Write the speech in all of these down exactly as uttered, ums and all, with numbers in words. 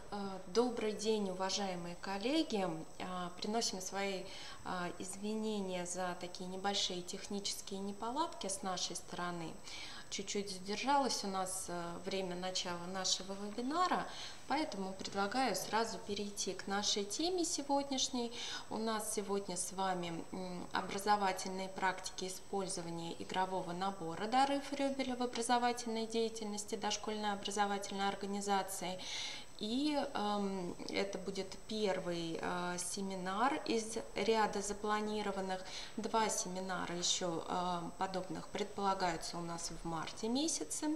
Э, Добрый день, уважаемые коллеги! Э, Приносим свои э, извинения за такие небольшие технические неполадки с нашей стороны. Чуть-чуть задержалось у нас э, время начала нашего вебинара, поэтому предлагаю сразу перейти к нашей теме сегодняшней. У нас сегодня с вами м, образовательные практики использования игрового набора «Дары Фрёбеля» в образовательной деятельности дошкольной образовательной организации. И э, это будет первый э, семинар из ряда запланированных. Два семинара еще э, подобных предполагаются у нас в марте месяце,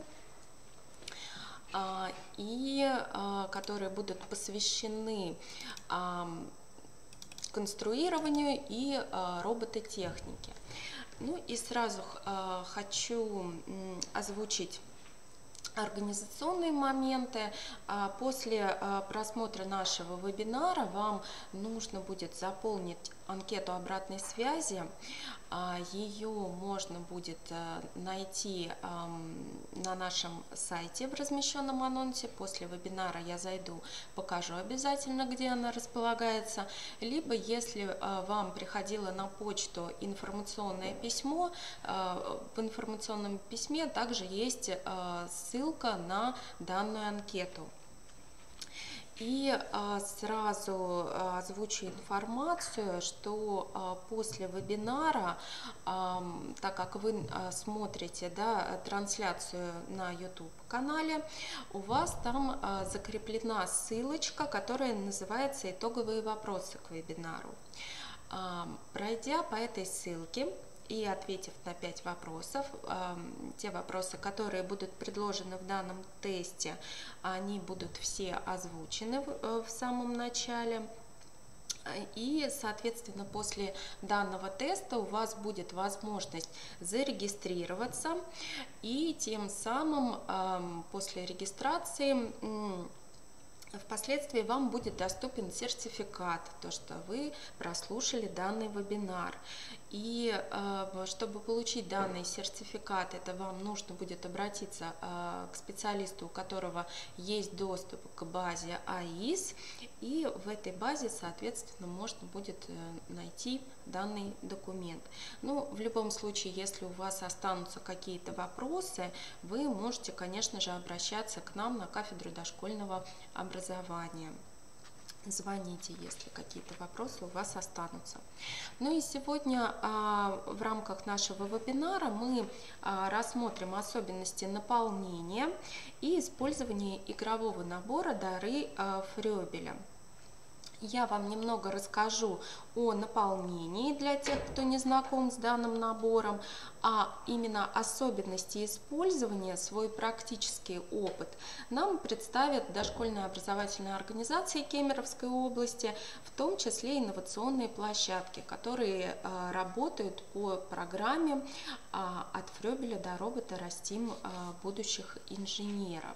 э, и э, которые будут посвящены э, конструированию и э, робототехнике. Ну и сразу э, хочу э, озвучить организационные моменты. После просмотра нашего вебинара вам нужно будет заполнить анкету обратной связи. Ее можно будет найти на нашем сайте в размещенном анонсе. После вебинара я зайду, покажу обязательно, где она располагается. Либо, если вам приходило на почту информационное письмо, в информационном письме также есть ссылка на данную анкету. И а, сразу а, озвучу информацию, что а, после вебинара, а, так как вы а, смотрите, да, трансляцию на YouTube-канале, у вас там а, закреплена ссылочка, которая называется «Итоговые вопросы к вебинару». А, пройдя по этой ссылке и ответив на пять вопросов, те вопросы, которые будут предложены в данном тесте, они будут все озвучены в самом начале. И, соответственно, после данного теста у вас будет возможность зарегистрироваться, и тем самым после регистрации впоследствии вам будет доступен сертификат, то, что вы прослушали данный вебинар. И э, чтобы получить данный сертификат, это вам нужно будет обратиться э, к специалисту, у которого есть доступ к базе АИС, и в этой базе, соответственно, можно будет э, найти данный документ. Ну, в любом случае, если у вас останутся какие-то вопросы, вы можете, конечно же, обращаться к нам на кафедру дошкольного образования. Звоните, если какие-то вопросы у вас останутся. Ну и сегодня а, в рамках нашего вебинара мы а, рассмотрим особенности наполнения и использования игрового набора «Дары а, Фрёбеля». Я вам немного расскажу о наполнении для тех, кто не знаком с данным набором, а именно особенности использования, свой практический опыт нам представят дошкольные образовательные организации Кемеровской области, в том числе инновационные площадки, которые а, работают по программе а, «От Фрёбеля до робота растим а, будущих инженеров».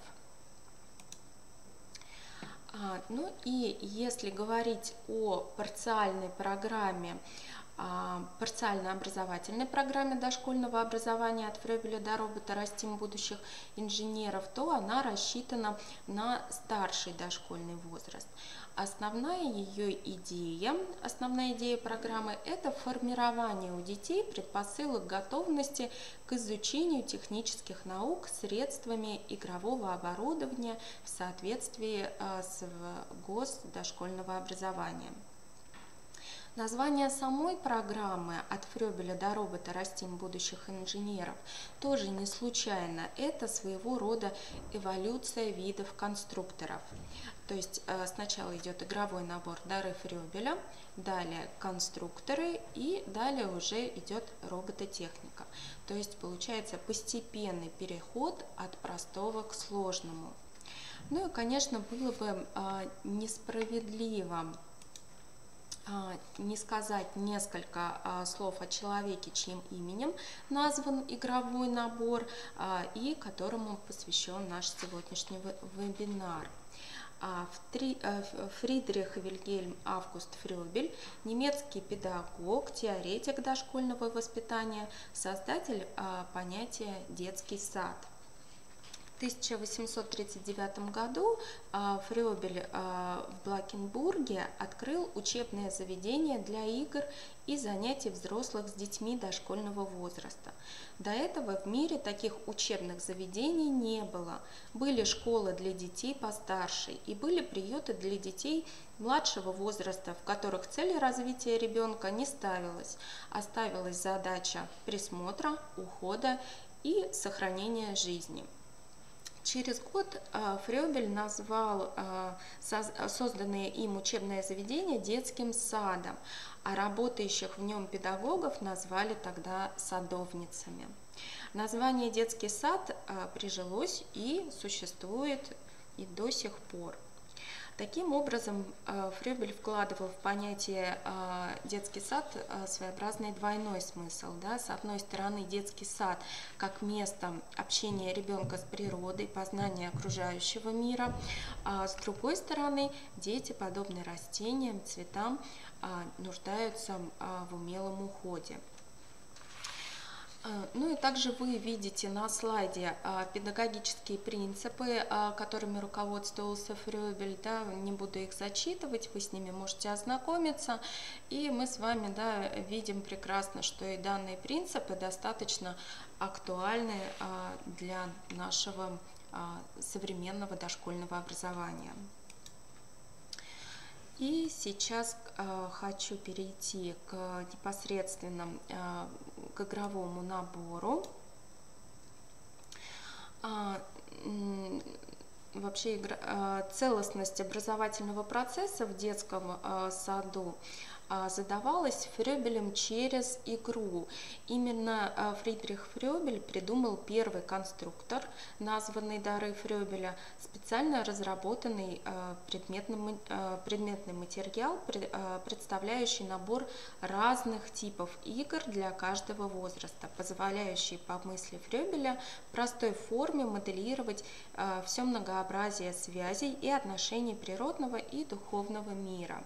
А, ну и если говорить о парциальной программе, а, парциально-образовательной программе дошкольного образования «От Фрёбеля до робота растим будущих инженеров», то она рассчитана на старший дошкольный возраст. Основная ее идея, основная идея программы – это формирование у детей предпосылок готовности к изучению технических наук средствами игрового оборудования в соответствии с ГОС дошкольного образования. Название самой программы «От Фрёбеля до робота растим будущих инженеров» тоже не случайно. Это своего рода эволюция видов конструкторов. То есть сначала идет игровой набор «Дары Фрёбеля», далее конструкторы и далее уже идет робототехника. То есть получается постепенный переход от простого к сложному. Ну и, конечно, было бы несправедливо не сказать несколько а, слов о человеке, чьим именем назван игровой набор а, и которому посвящен наш сегодняшний вебинар. А, Фри, а, Фридрих Вильгельм Август Фрёбель, немецкий педагог, теоретик дошкольного воспитания, создатель а, понятия «детский сад». В тысяча восемьсот тридцать девятом году Фрёбель в Блакенбурге открыл учебное заведение для игр и занятий взрослых с детьми дошкольного возраста. До этого в мире таких учебных заведений не было. Были школы для детей постарше и были приюты для детей младшего возраста, в которых цель развития ребенка не ставилась, а ставилась задача присмотра, ухода и сохранения жизни. Через год Фрёбель назвал созданное им учебное заведение детским садом, а работающих в нем педагогов назвали тогда садовницами. Название детский сад прижилось и существует и до сих пор. Таким образом, Фрёбель вкладывал в понятие детский сад своеобразный двойной смысл. Да? С одной стороны, детский сад как место общения ребенка с природой, познания окружающего мира, а с другой стороны, дети, подобные растениям, цветам, нуждаются в умелом уходе. Ну и также вы видите на слайде педагогические принципы, которыми руководствовался Фрёбель. Да, не буду их зачитывать, вы с ними можете ознакомиться. И мы с вами, да, видим прекрасно, что и данные принципы достаточно актуальны для нашего современного дошкольного образования. И сейчас э, хочу перейти к непосредственно э, к игровому набору. А, вообще игра, э, целостность образовательного процесса в детском э, саду э, задавалась Фрёбелем через игру. Именно э, Фридрих Фрёбель придумал первый конструктор, названный «Дары Фрёбеля», специально разработанный э, предметный, э, предметный материал, пред, э, представляющий набор разных типов игр для каждого возраста, позволяющий, по мысли Фрёбеля, в простой форме моделировать э, все многообразие связей и отношений природного и духовного мира.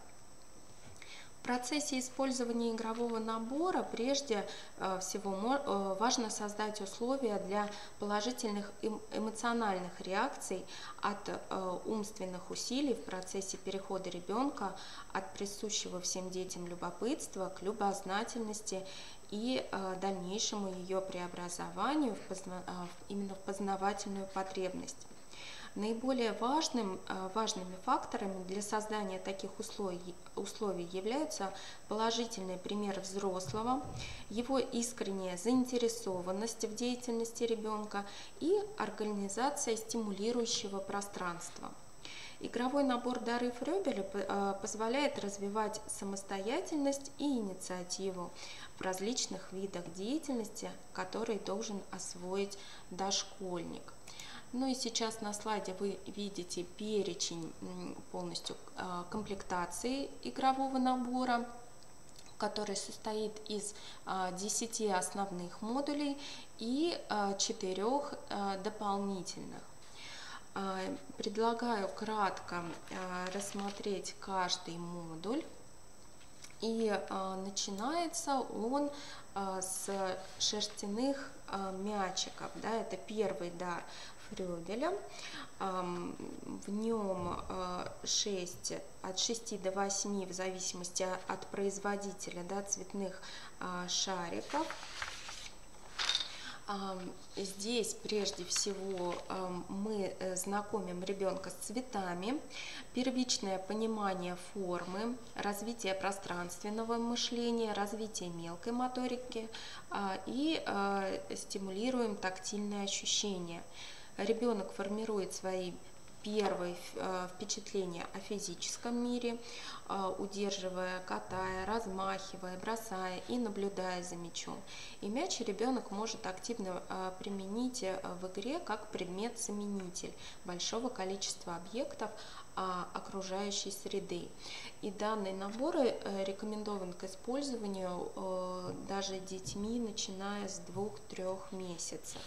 В процессе использования игрового набора прежде всего важно создать условия для положительных эмоциональных реакций от умственных усилий в процессе перехода ребенка от присущего всем детям любопытства к любознательности и дальнейшему ее преобразованию в позна... именно в познавательную потребность. Наиболее важным, важными факторами для создания таких условий, условий являются положительный пример взрослого, его искренняя заинтересованность в деятельности ребенка и организация стимулирующего пространства. Игровой набор «Дары Фрёбеля» позволяет развивать самостоятельность и инициативу в различных видах деятельности, которые должен освоить дошкольник. Ну и сейчас на слайде вы видите перечень полностью комплектации игрового набора, который состоит из десяти основных модулей и четырёх дополнительных. Предлагаю кратко рассмотреть каждый модуль. И начинается он с шерстяных мячиков. Да, это первый дар Фрёбеля. В нем шесть, от шести до восьми, в зависимости от производителя, да, цветных шариков. Здесь прежде всего мы знакомим ребенка с цветами, первичное понимание формы, развитие пространственного мышления, развитие мелкой моторики и стимулируем тактильные ощущения. Ребенок формирует свои первые впечатления о физическом мире, удерживая, катая, размахивая, бросая и наблюдая за мячом. И мяч ребенок может активно применить в игре как предмет-заменитель большого количества объектов окружающей среды. И данный набор рекомендован к использованию даже детьми, начиная с двух-трёх месяцев.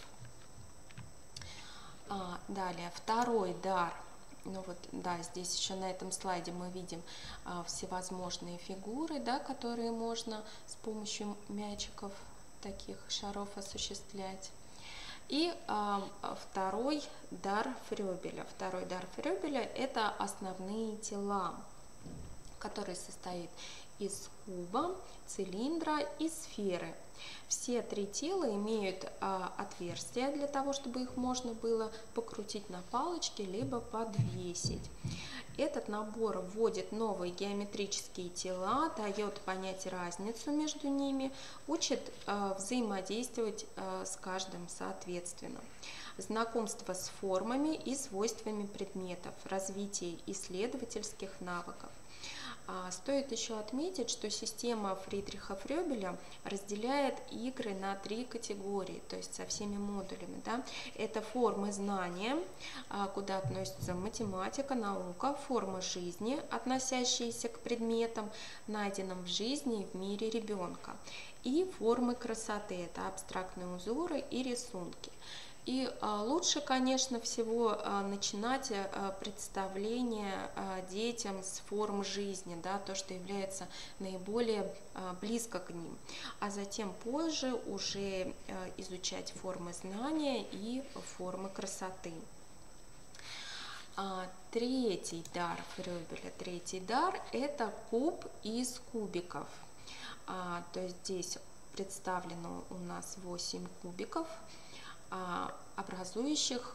А, далее, второй дар. Ну вот, да, здесь еще на этом слайде мы видим а, всевозможные фигуры, да, которые можно с помощью мячиков, таких шаров, осуществлять. И а, второй дар Фрёбеля. Второй дар Фрёбеля – это основные тела, который состоит из куба, цилиндра и сферы. Все три тела имеют а, отверстия для того, чтобы их можно было покрутить на палочке, либо подвесить. Этот набор вводит новые геометрические тела, дает понять разницу между ними, учит а, взаимодействовать а, с каждым соответственно. Знакомство с формами и свойствами предметов, развитие исследовательских навыков. Стоит еще отметить, что система Фридриха Фрёбеля разделяет игры на три категории, то есть со всеми модулями. Да? Это формы знания, куда относятся математика, наука, формы жизни, относящиеся к предметам, найденным в жизни и в мире ребенка, и формы красоты, это абстрактные узоры и рисунки. И а, лучше, конечно, всего а, начинать а, представление а, детям с форм жизни, да, то, что является наиболее а, близко к ним, а затем позже уже а, изучать формы знания и формы красоты. А, третий дар Фрёбеля, третий дар – это куб из кубиков, а, то есть здесь представлено у нас восемь кубиков, образующих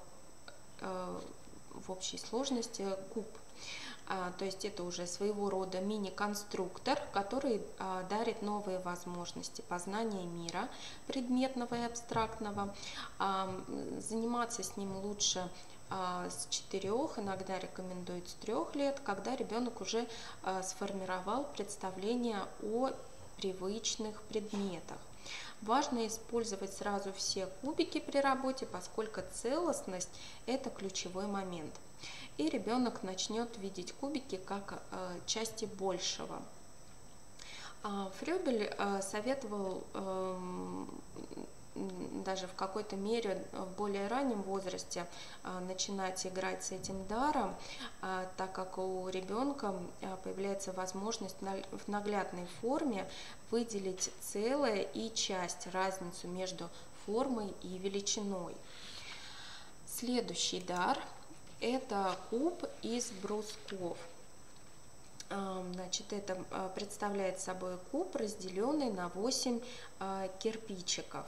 в общей сложности куб. То есть это уже своего рода мини-конструктор, который дарит новые возможности познания мира предметного и абстрактного. Заниматься с ним лучше с четырех, иногда рекомендуют с трех лет, когда ребенок уже сформировал представление о привычных предметах. Важно использовать сразу все кубики при работе, поскольку целостность – это ключевой момент. И ребенок начнет видеть кубики как э, части большего. Фрёбель э, советовал э, даже в какой-то мере в более раннем возрасте а, начинать играть с этим даром, а, так как у ребенка а, появляется возможность на, в наглядной форме выделить целое и часть, разницу между формой и величиной. Следующий дар – это куб из брусков. Значит, это представляет собой куб, разделенный на восемь кирпичиков.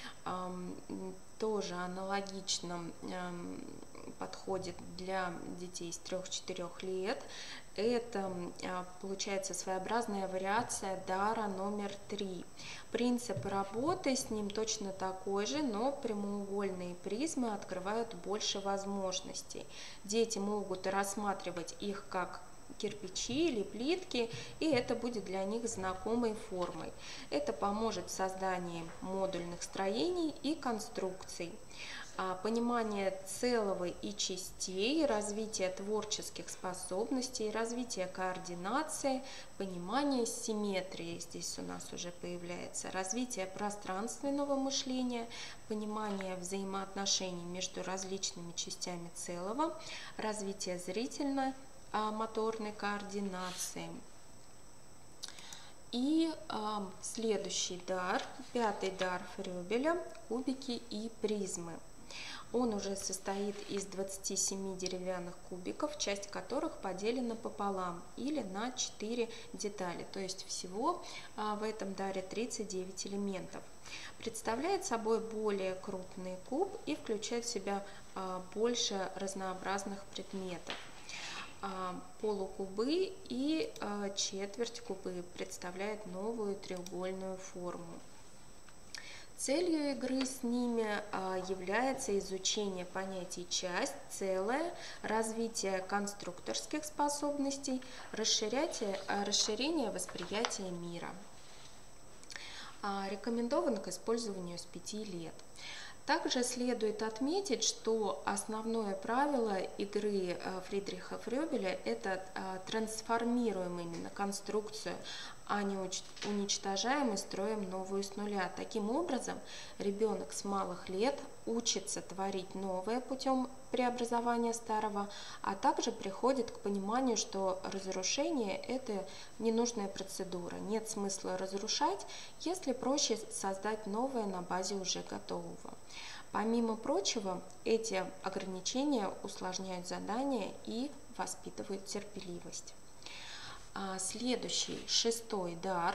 Тоже аналогично подходит для детей с трёх-четырёх лет. Это получается своеобразная вариация дара номер три. Принцип работы с ним точно такой же, но прямоугольные призмы открывают больше возможностей. Дети могут рассматривать их как кирпичи или плитки, и это будет для них знакомой формой. Это поможет в создании модульных строений и конструкций. Понимание целого и частей, развитие творческих способностей, развитие координации, понимание симметрии здесь у нас уже появляется, развитие пространственного мышления, понимание взаимоотношений между различными частями целого, развитие зрительно моторной координации. И э, следующий дар, пятый дар Фрёбеля – кубики и призмы. Он уже состоит из двадцати семи деревянных кубиков, часть которых поделена пополам или на четыре детали, то есть всего э, в этом даре тридцать девять элементов. Представляет собой более крупный куб и включает в себя э, больше разнообразных предметов. Полукубы и четверть кубы представляют новую треугольную форму. Целью игры с ними является изучение понятий часть, целое, развитие конструкторских способностей, расширение восприятия мира. Рекомендован к использованию с пяти лет. Также следует отметить, что основное правило игры Фридриха Фрёбеля – это трансформируем именно конструкцию а не уничтожаем и строим новую с нуля. Таким образом, ребенок с малых лет учится творить новое путем преобразования старого, а также приходит к пониманию, что разрушение – это ненужная процедура. Нет смысла разрушать, если проще создать новое на базе уже готового. Помимо прочего, эти ограничения усложняют задания и воспитывают терпеливость. Следующий, шестой дар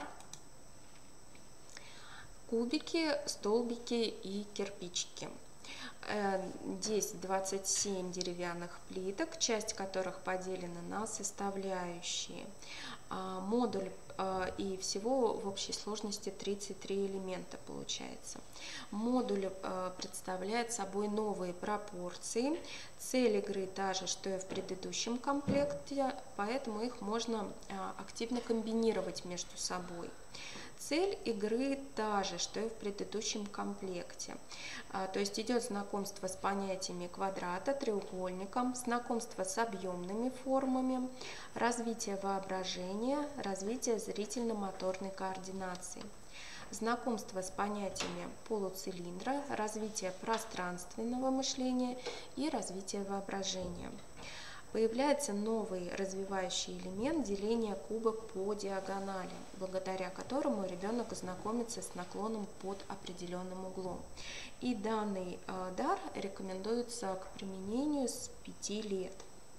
– кубики, столбики и кирпичики. Здесь двадцать семь деревянных плиток, часть которых поделена на составляющие. Модуль и всего в общей сложности тридцать три элемента получается. Модуль представляет собой новые пропорции. Цель игры та же, что и в предыдущем комплекте, поэтому их можно активно комбинировать между собой. Цель игры та же, что и в предыдущем комплекте. То есть идет знакомство с понятиями квадрата, треугольника, знакомство с объемными формами, развитие воображения, развитие зрительно-моторной координации, знакомство с понятиями полуцилиндра, развитие пространственного мышления и развитие воображения. Появляется новый развивающий элемент деления кубок по диагонали, благодаря которому ребенок знакомится с наклоном под определенным углом. И данный э, дар рекомендуется к применению с пяти лет.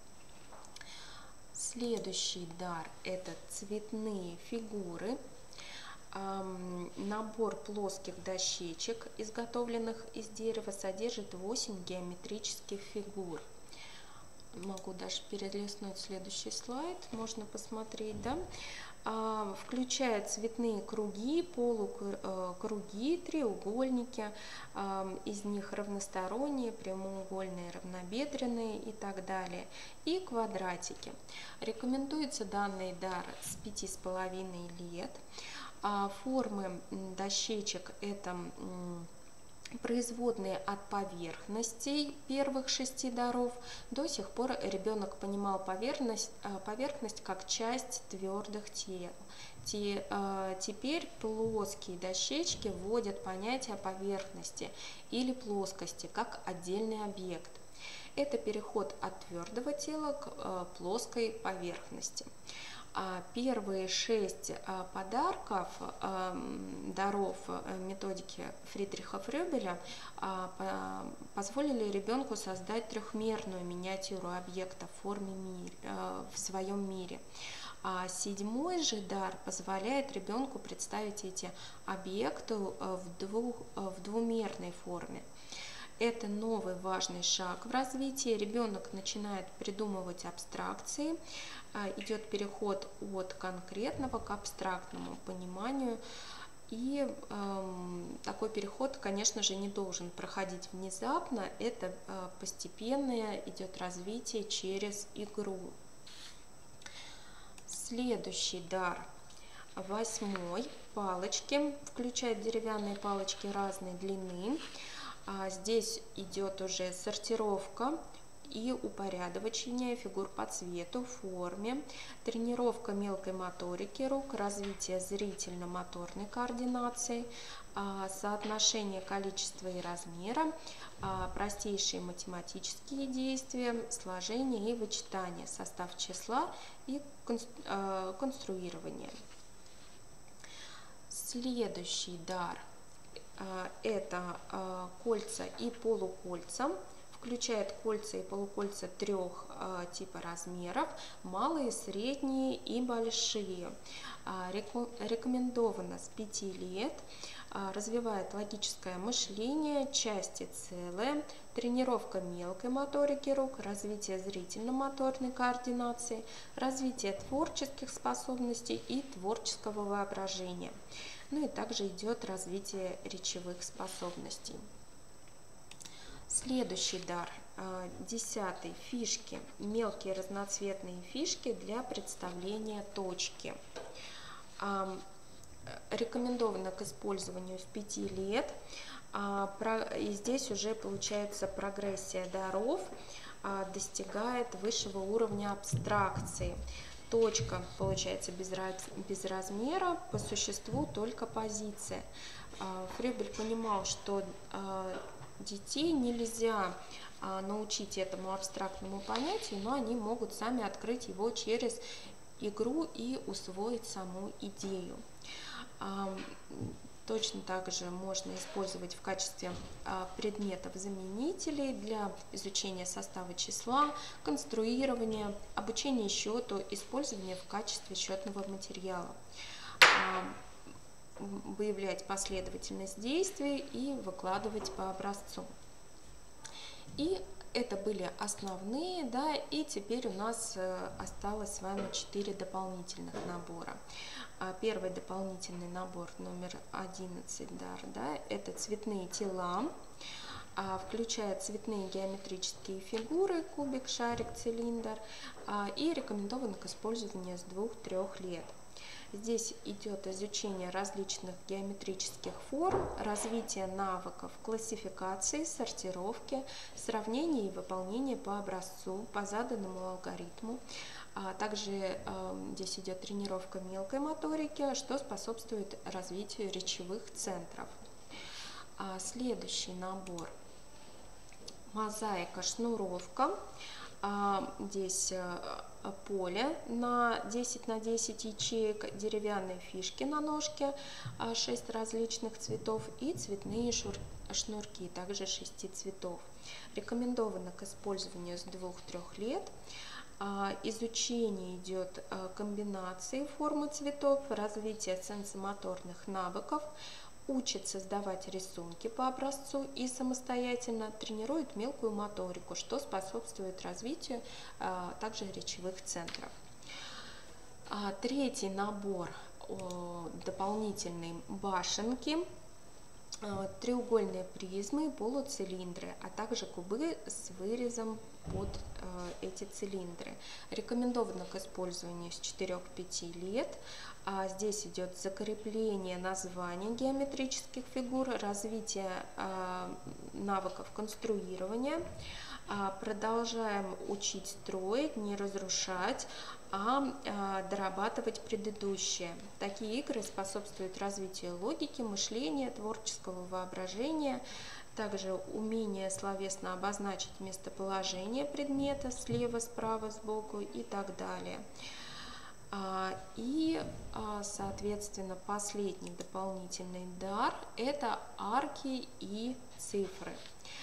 Следующий дар – это цветные фигуры. Эм, набор плоских дощечек, изготовленных из дерева, содержит восемь геометрических фигур. Могу даже перелистнуть следующий слайд, можно посмотреть, да? А, включает цветные круги, полукруги, треугольники, а, из них равносторонние, прямоугольные, равнобедренные и так далее, и квадратики. Рекомендуется данный дар с пяти с половиной лет. А, формы дощечек – это производные от поверхностей первых шести даров. До сих пор ребенок понимал поверхность, поверхность как часть твердых тел. Теперь плоские дощечки вводят понятие поверхности или плоскости как отдельный объект. Это переход от твердого тела к плоской поверхности. Первые шесть подарков, даров методики Фридриха Фрёбеля позволили ребенку создать трехмерную миниатюру объекта в форме мира, в своем мире. А седьмой же дар позволяет ребенку представить эти объекты в, двух, в двумерной форме. Это новый важный шаг в развитии. Ребенок начинает придумывать абстракции, идет переход от конкретного к абстрактному пониманию. И э, такой переход, конечно же, не должен проходить внезапно. Это э, постепенное идет развитие через игру. Следующий дар, восьмой, палочки, включает деревянные палочки разной длины. А здесь идет уже сортировка и упорядочение фигур по цвету, форме, тренировка мелкой моторики рук, развитие зрительно-моторной координации, соотношение количества и размера, простейшие математические действия, сложение и вычитание, состав числа и конструирование. Следующий дар – это кольца и полукольца. Включает кольца и полукольца трех э, типа размеров, малые, средние и большие. А, реку, рекомендовано с пяти лет. А, развивает логическое мышление, части целое, тренировка мелкой моторики рук, развитие зрительно-моторной координации, развитие творческих способностей и творческого воображения. Ну и также идет развитие речевых способностей. Следующий дар, десятый, фишки, мелкие разноцветные фишки для представления точки. Рекомендовано к использованию с пяти лет. И здесь уже получается прогрессия даров достигает высшего уровня абстракции. точка получается без, раз, без размера, по существу только позиция. Фрёбель понимал, что детей нельзя научить этому абстрактному понятию, но они могут сами открыть его через игру и усвоить саму идею. Точно так же можно использовать в качестве предметов-заменителей для изучения состава числа, конструирования, обучения счету, использования в качестве счетного материала, выявлять последовательность действий и выкладывать по образцу. И это были основные, да, и теперь у нас осталось с вами четыре дополнительных набора. Первый дополнительный набор номер одиннадцать, дар, да, это цветные тела, включая цветные геометрические фигуры, кубик, шарик, цилиндр, и рекомендовано к использованию с двух-трёх лет. Здесь идет изучение различных геометрических форм, развитие навыков классификации, сортировки, сравнения и выполнения по образцу, по заданному алгоритму. Также здесь идет тренировка мелкой моторики, что способствует развитию речевых центров. Следующий набор – мозаика, шнуровка. Здесь поле на десять на десять ячеек, деревянные фишки на ножке, шесть различных цветов и цветные шнурки, также шести цветов. Рекомендовано к использованию с двух-трёх лет. Изучение идет комбинации формы цветов, развитие сенсомоторных навыков, учит создавать рисунки по образцу и самостоятельно тренирует мелкую моторику, что способствует развитию а, также речевых центров. А, третий набор о, дополнительные башенки, а, треугольные призмы, полуцилиндры, а также кубы с вырезом под а, эти цилиндры. Рекомендовано к использованию с четырёх-пяти лет. А здесь идет закрепление названий геометрических фигур, развитие а, навыков конструирования. А, продолжаем учить строить, не разрушать, а, а дорабатывать предыдущие. Такие игры способствуют развитию логики, мышления, творческого воображения, также умение словесно обозначить местоположение предмета слева, справа, сбоку и так далее. И, соответственно, последний дополнительный дар – это арки и цифры.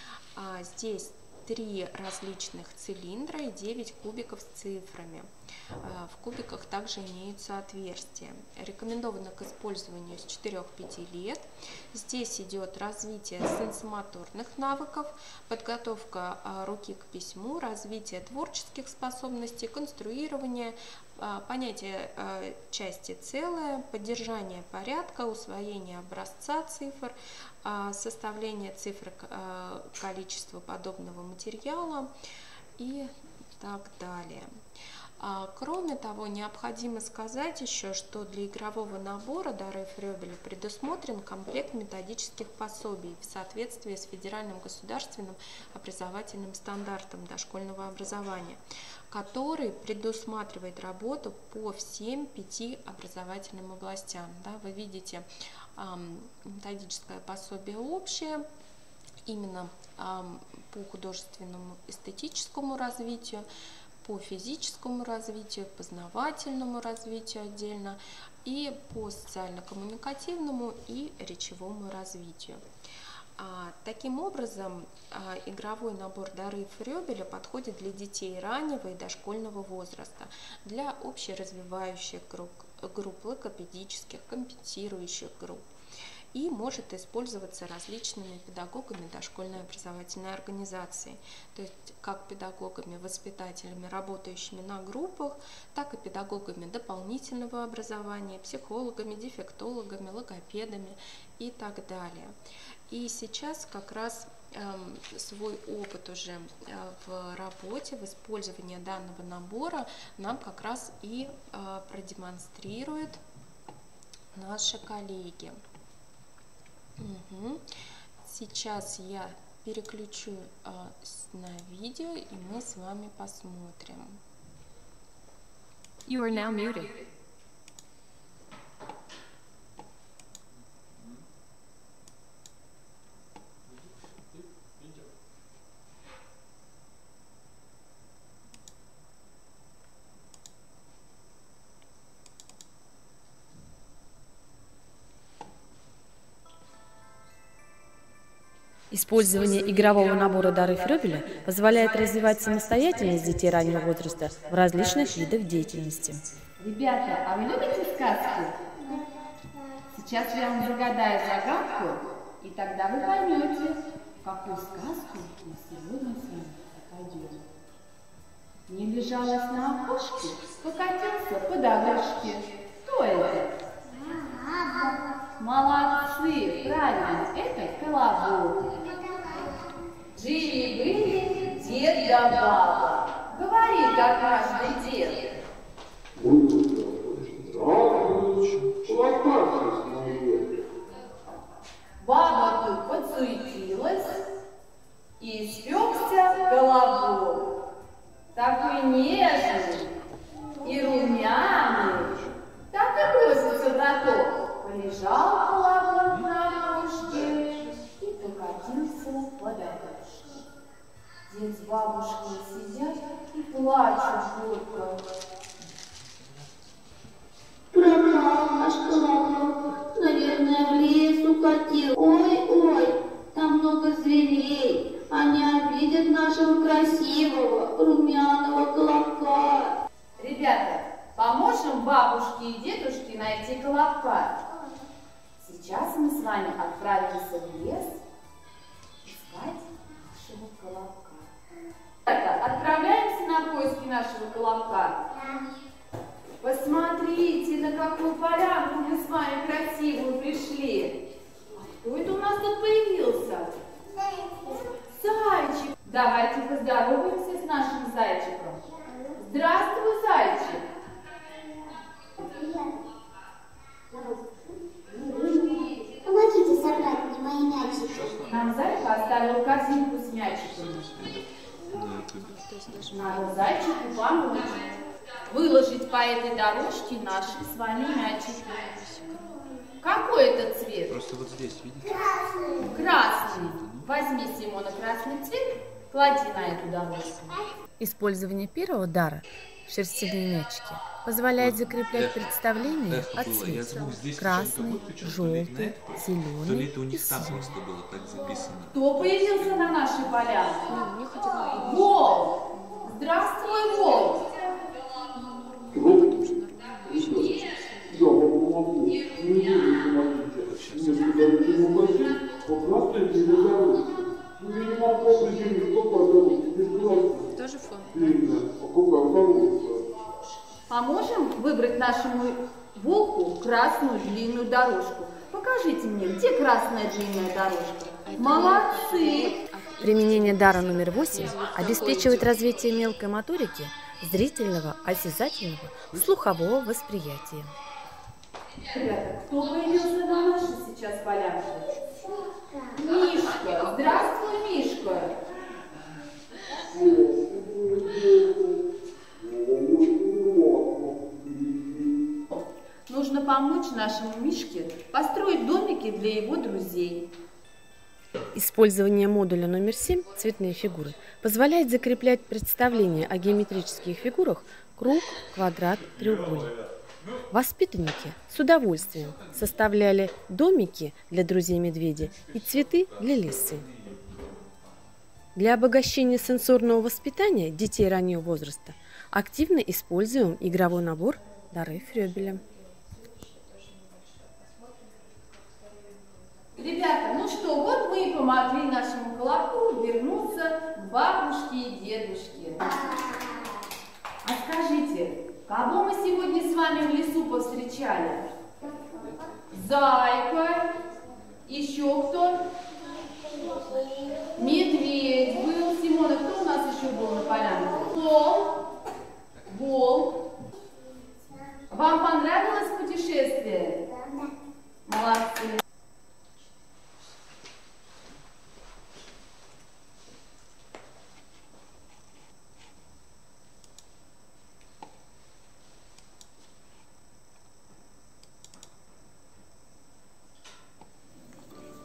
Здесь три различных цилиндра и девять кубиков с цифрами. В кубиках также имеются отверстия. Рекомендовано к использованию с четырёх-пяти лет. Здесь идет развитие сенсомоторных навыков, подготовка руки к письму, развитие творческих способностей, конструирование, понятие части целое, поддержание порядка, усвоение образца цифр, составление цифр количества подобного материала и так далее. Кроме того, необходимо сказать еще, что для игрового набора дары Фрёбеля предусмотрен комплект методических пособий в соответствии с федеральным государственным образовательным стандартом дошкольного образования, который предусматривает работу по всем пяти образовательным областям. Да, вы видите методическое пособие общее, именно по художественному эстетическому развитию, по физическому развитию, познавательному развитию отдельно и по социально-коммуникативному и речевому развитию. Таким образом, игровой набор дары Фрёбеля подходит для детей раннего и дошкольного возраста, для общеразвивающих групп, групп логопедических, компенсирующих групп, и может использоваться различными педагогами дошкольной образовательной организации, то есть как педагогами, воспитателями, работающими на группах, так и педагогами дополнительного образования, психологами, дефектологами, логопедами и так далее. И сейчас как раз э, свой опыт уже э, в работе, в использовании данного набора нам как раз и э, продемонстрируют наши коллеги. Угу. Сейчас я переключу э, на видео, и мы с вами посмотрим. You are now muted. Использование игрового набора «Дары Фрёбеля» позволяет развивать самостоятельность детей раннего возраста в различных видах деятельности. Ребята, а вы любите сказки? Сейчас я вам загадаю загадку, и тогда вы поймете, в какую сказку мы сегодня с вами пойдем. Не лежалась на окошке, покатился по дорожке. Кто это? Молодцы, правильно, это колобок. Жили-были дед да баба. Говорит однажды дед. Баба тут подсуетилась, и испекся колобок. Такой нежный и румяный, так и бросится в роток. Полежал колобок на окошке и покатился по дорожке. Дед с бабушкой сидят и плачут горько. Пропал наш колобок, наверное, в лес укатил. Ой-ой, там много зверей, они обидят нашего красивого, румяного колобка. Ребята, поможем бабушке и дедушке найти колобка. Сейчас мы с вами отправимся в лес искать нашего колобка. Ребята, отправляемся на поиски нашего колобка. Посмотрите, на какую полянку мы с вами красивую пришли. А кто это у нас тут появился? Зайчик. Давайте поздороваемся с нашим зайчиком. Здравствуй, зайчик. Помогите собрать мне мои мячики. Нам зайка оставил корзинку с мячиками. Надо зайчику помочь выложить по этой дорожке наши с вами мячики. Какой это цвет? Просто вот здесь, видите? Красный. Красный. Возьми, Симона, красный цвет, клади на эту дорожку. Использование первого дара шерстяные мячики позволяет закреплять представление о цвете красный, желтый, зеленый и синий. Кто появился на нашей полянке? Волк! Здравствуй, волк! Я вам помогу. Не нужно помогите. Мне сказали, что магазин покрасный или дорожка. Ну, я не могу определить, какая дорожка. Без Тоже фон. длинная, а какая хорошая. Поможем выбрать нашему волку красную длинную дорожку. Покажите мне, где красная длинная дорожка? Молодцы! Применение дара номер восемь обеспечивает развитие мелкой моторики, зрительного, осязательного, слухового восприятия. Ребята, кто появился на нашей сейчас полянке? Мишка! Здравствуй, Мишка! Нужно помочь нашему Мишке построить домики для его друзей. Использование модуля номер семь «Цветные фигуры» позволяет закреплять представление о геометрических фигурах круг, квадрат, треугольник. Воспитанники с удовольствием составляли домики для друзей медведя и цветы для лисы. Для обогащения сенсорного воспитания детей раннего возраста активно используем игровой набор «Дары Фрёбеля». Ребята, ну что, вот мы и помогли нашему колобку вернуться к бабушке и дедушке. А скажите, кого мы сегодня с вами в лесу повстречали? Зайка. Еще кто? Медведь был. Симона, кто у нас еще был на полянке? Волк. Волк. Вам понравилось путешествие? Молодцы.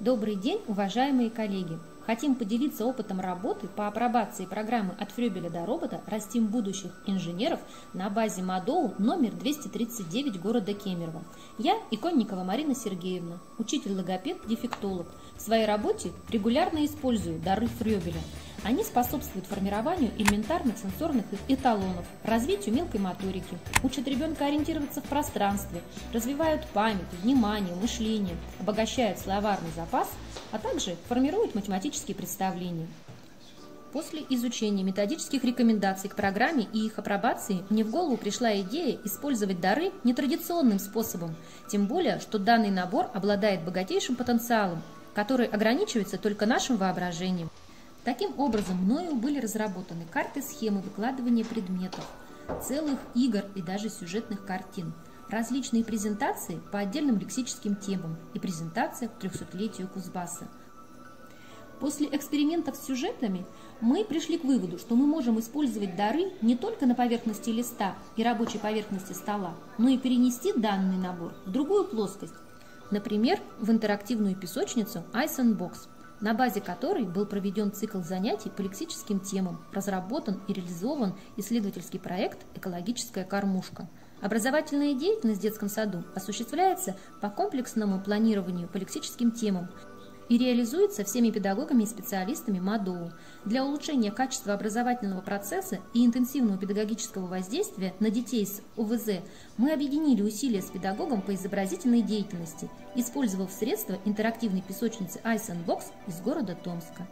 Добрый день, уважаемые коллеги! Хотим поделиться опытом работы по апробации программы «От Фрёбеля до робота. Растим будущих инженеров» на базе МАДОУ номер двести тридцать девять города Кемерово. Я Иконникова Марина Сергеевна, учитель-логопед-дефектолог. В своей работе регулярно использую дары Фрёбеля. Они способствуют формированию элементарных сенсорных эталонов, развитию мелкой моторики, учат ребенка ориентироваться в пространстве, развивают память, внимание, мышление, обогащают словарный запас, а также формируют математические представления. После изучения методических рекомендаций к программе и их апробации мне в голову пришла идея использовать дары нетрадиционным способом, тем более, что данный набор обладает богатейшим потенциалом, который ограничивается только нашим воображением. Таким образом, мною были разработаны карты-схемы выкладывания предметов, целых игр и даже сюжетных картин, различные презентации по отдельным лексическим темам и презентация к трехсотлетию Кузбасса. После экспериментов с сюжетами мы пришли к выводу, что мы можем использовать дары не только на поверхности листа и рабочей поверхности стола, но и перенести данный набор в другую плоскость, например, в интерактивную песочницу Ice and Box, на базе которой был проведен цикл занятий по лексическим темам, разработан и реализован исследовательский проект «Экологическая кормушка». Образовательная деятельность в детском саду осуществляется по комплексному планированию по лексическим темам и реализуется всеми педагогами и специалистами МАДОУ. Для улучшения качества образовательного процесса и интенсивного педагогического воздействия на детей с о вэ зэ мы объединили усилия с педагогом по изобразительной деятельности, использовав средства интерактивной песочницы Ice and Box из города Томска.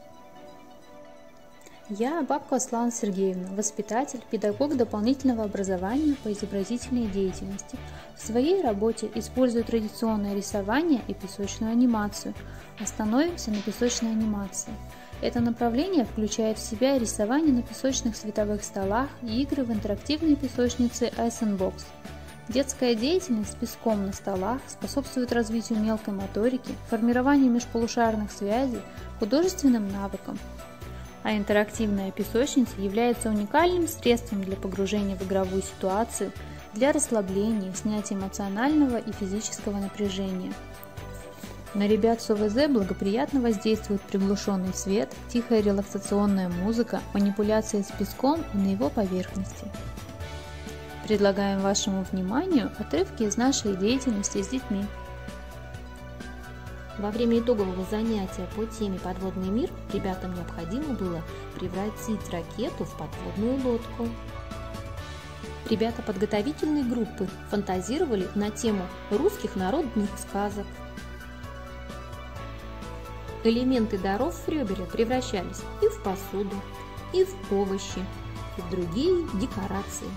Я Бабко Аслана Сергеевна, воспитатель, педагог дополнительного образования по изобразительной деятельности. В своей работе использую традиционное рисование и песочную анимацию. Остановимся на песочной анимации. Это направление включает в себя рисование на песочных световых столах и игры в интерактивной песочнице Ice and Box. Детская деятельность с песком на столах способствует развитию мелкой моторики, формированию межполушарных связей, художественным навыкам. А интерактивная песочница является уникальным средством для погружения в игровую ситуацию, для расслабления, снятия эмоционального и физического напряжения. На ребят с о вэ зэ благоприятно воздействует приглушенный свет, тихая релаксационная музыка, манипуляция с песком и на его поверхности. Предлагаем вашему вниманию отрывки из нашей деятельности с детьми. Во время итогового занятия по теме «Подводный мир» ребятам необходимо было превратить ракету в подводную лодку. Ребята подготовительной группы фантазировали на тему русских народных сказок. Элементы даров Фрёбеля превращались и в посуду, и в овощи, и в другие декорации.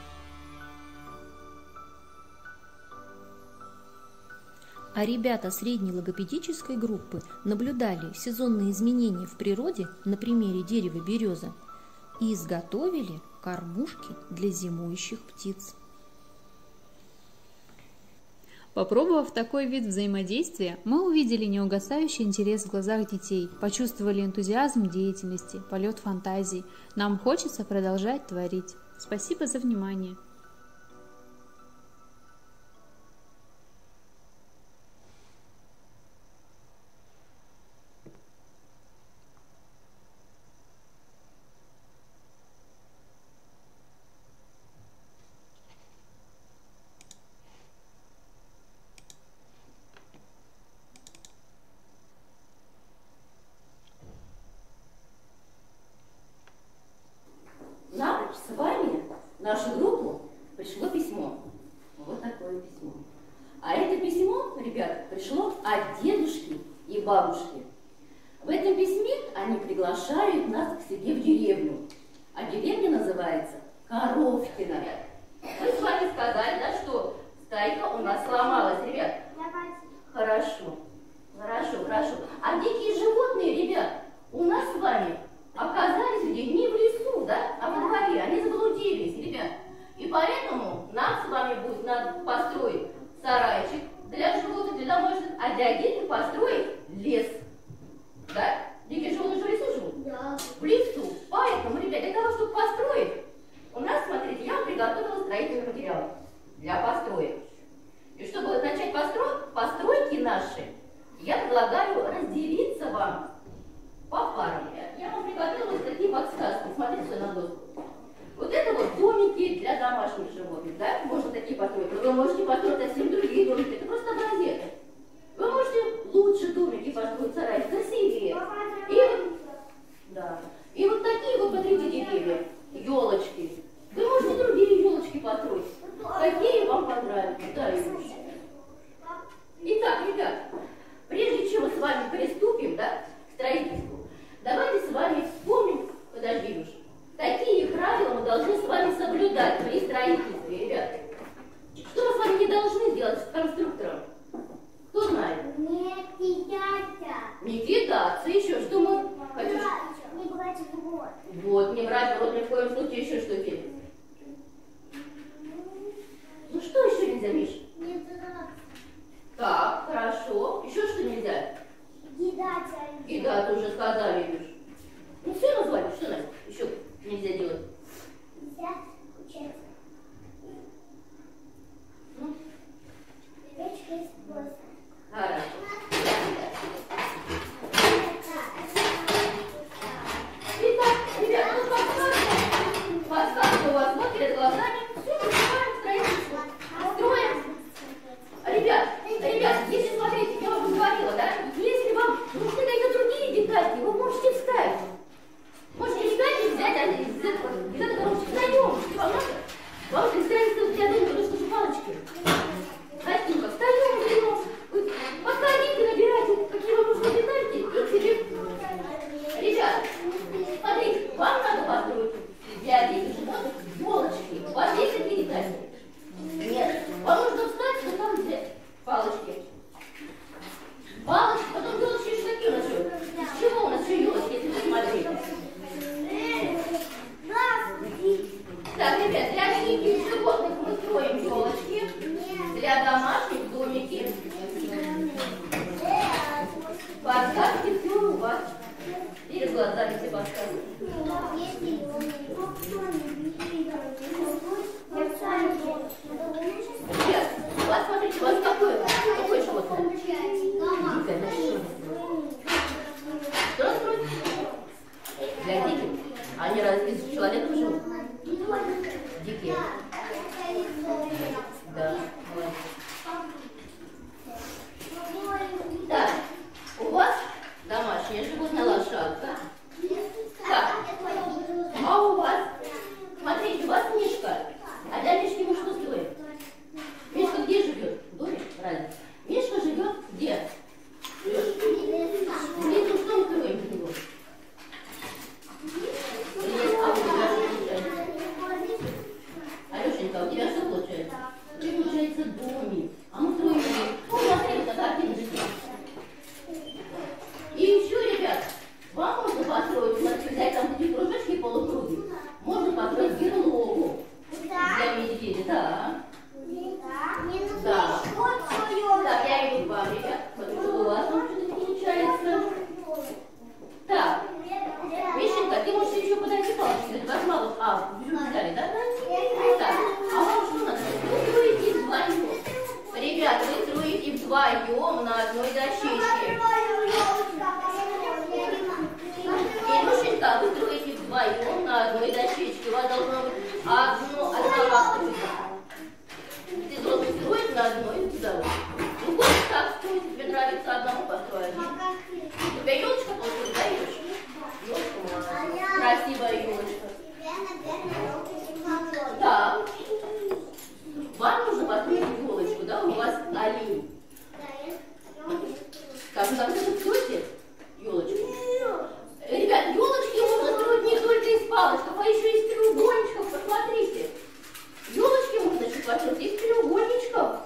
А ребята средней логопедической группы наблюдали сезонные изменения в природе на примере дерева береза и изготовили кормушки для зимующих птиц. Попробовав такой вид взаимодействия, мы увидели неугасающий интерес в глазах детей, почувствовали энтузиазм деятельности, полет фантазий. Нам хочется продолжать творить. Спасибо за внимание. Нам с вами, в нашу группу, пришло письмо. Вот такое письмо. А это письмо, ребят, пришло от дедушки и бабушки. В этом письме они приглашают нас к себе в деревню. А деревня называется Коровкино. Мы с вами сказали, да, что стайка у нас сломалась, ребят? Хорошо, хорошо, хорошо. А дикие животные, ребят, у нас с вами оказались где? Не в лесу, да, а во дворе. Они заблудились, ребят. И поэтому нам с вами будет надо построить сарайчик для животных, для домашних, а для диких построить лес. Да? Дикие животные же в лесу живут? Да. В лесу. Поэтому, ребят, для того, чтобы построить, у нас, смотрите, я приготовила строительный материал для построек. И чтобы начать постро... постройки наши, я предлагаю такие построить, но вы можете построить совсем другие домики. Это просто образец. Вы можете лучше домики построить, сараи, красивее. И вот, да. И вот такие вот, смотрите, деревья, елочки. Вы можете другие елочки построить. Какие вам понравятся? Да, Илюша. Итак, ребят, прежде чем мы с вами приступим, да, к строительству, давайте с вами вспомним, подожди, Илюша, какие правила мы должны с вами соблюдать при строительстве, ребят. Что мы с вами не должны делать с конструктором? Кто знает? Не кидаться. Не кидаться. Еще что мы? Хочу... Не брать в рот. Вот, не брать в рот ни в коем случае. Еще что делать? Ну что еще нельзя, Миша? Не драться. Так, хорошо. Еще что нельзя? Кидаться. Кидаться уже сказали, Миша. Ну все назвали. Что Настя? Еще нельзя делать? Нельзя учиться. Ну? Речка из поезда. Хорошо. Итак, ребят, ну подсказка. Подсказка у вас вот перед глазами. Все, начинаем строительство. Строим. Ребят, ребят, если смотрите, я вам говорила, да? Если вам нужны какие-то другие детали, вы можете вставить. Можете встать и взять один из этого, из этого коробочки. Встаем. Вам надо? Вам представится для дома, потому что же палочки. Настенька, встаем, встаем. Вы подходите, набирайте, какие вам нужны детальки, и себе. Ребят, смотрите, вам надо построить для детей животных елочки. У вас есть такие детали? Нет. Вам нужно встать, но там взять палочки. Палочки, потом елочки еще такие у нас еще. Из чего у нас еще елочки, если вы смотрите? Так, ребят, для диких животных мы строим елочки, для домашних домики. Подсказки все у вас. Перед глазами все подсказки. Ребят, у вас, смотрите, у вас какое, какое животное? Дикое, значит, что строить? Для диких? Они разве из человека живут? Дикие. Да. Так, у вас домашняя животная лошадка. Так, а у вас, смотрите, у вас Мишка. А для Мишки мы что строим? Мишка где живет? В доме? Правильно. Мишка живет где? Внизу что мы строим для него? Алешенька, у тебя что получается? У тебя получается домик. А мы строим домик. Ну, смотрите, на картину жития. И еще, ребят, вам можно построить, смотрите, взять там такие кружочки и полукруги. Можно построить берлогу для медведя, да. Да. Так, я иду к вам, ребят. Смотрю, что у вас там что-то не получается. Так. Мишенька, ты можешь еще подойти палочки, это как мало. А, взяли, да? Так, а вам что надо? Вы строите вдвоем. Ребят, вы строите вдвоем на одной дощечке. И, Мишенька, вы строите вдвоем на одной дощечке. У вас должно быть одно, одна ласточка. Ты должен строить на одной дороге. Ну, вот так строить, тебе нравится одному построить. У тебя елочка получилась, да, Илюша? Елочка, красивая елочка. Да. Вам нужно построить елочку, да? У вас олень. Так, ну, тогда вы строите елочку. Ребят, елочки можно строить не только из палочков, а еще из треугольничков. Посмотрите. Елочки можно еще построить из треугольничков.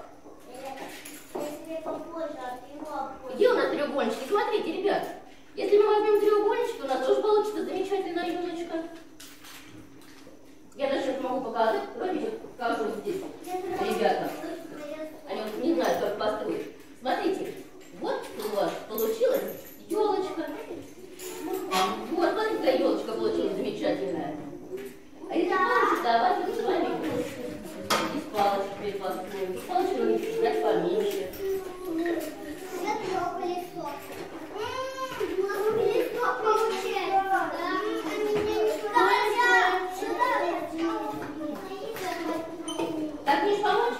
Где у нас треугольнички? Смотрите, ребят. Если мы возьмем треугольнички, у нас тоже получится замечательная елочка. Я даже сейчас могу показать. Давайте покажу здесь. Ребята, они вот не знают, как построить. Смотрите, вот у вас получилась елочка. Вот, смотрите, какая елочка получилась замечательная. А если палочек, давайте с вами из палочки теперь построим. Из палочки нужно брать поменьше. Так, Миш, помочь?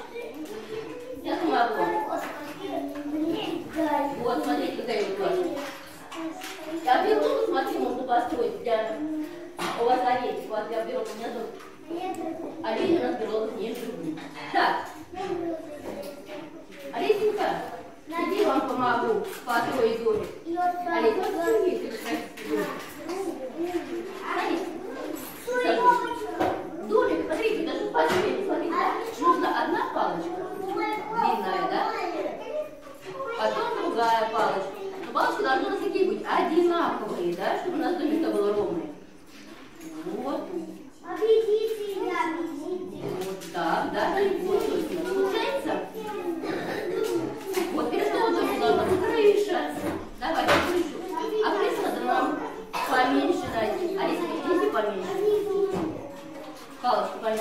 Вот что у нас получается. Вот перед что дома должна быть крыша. Давайте крышу. А крышу надо нам поменьше дать. А если идите поменьше? Палочку поменьше.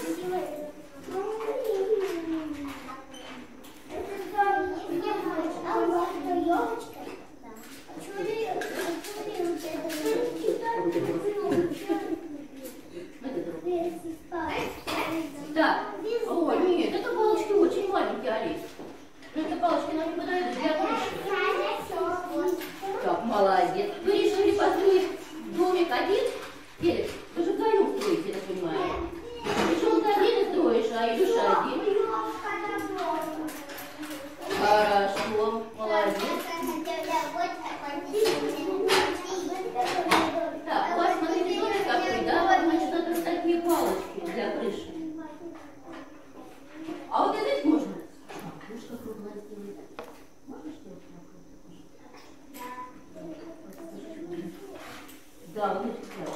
Так, о, нет, это палочки очень маленькие, Алис. Но это палочки нам не подойдут для крыши. Так, молодец. Вы решили построить домик один? Феликс, вы же вдвоем строите, я так понимаю. Причем ты один строишь, а Илюша один. Хорошо, молодец. Так, у вас, смотрите, домик какой, да? Значит, надо такие палочки для крыши. А вот это можно? Крышка круглая сделать. Можно что-то да, вот это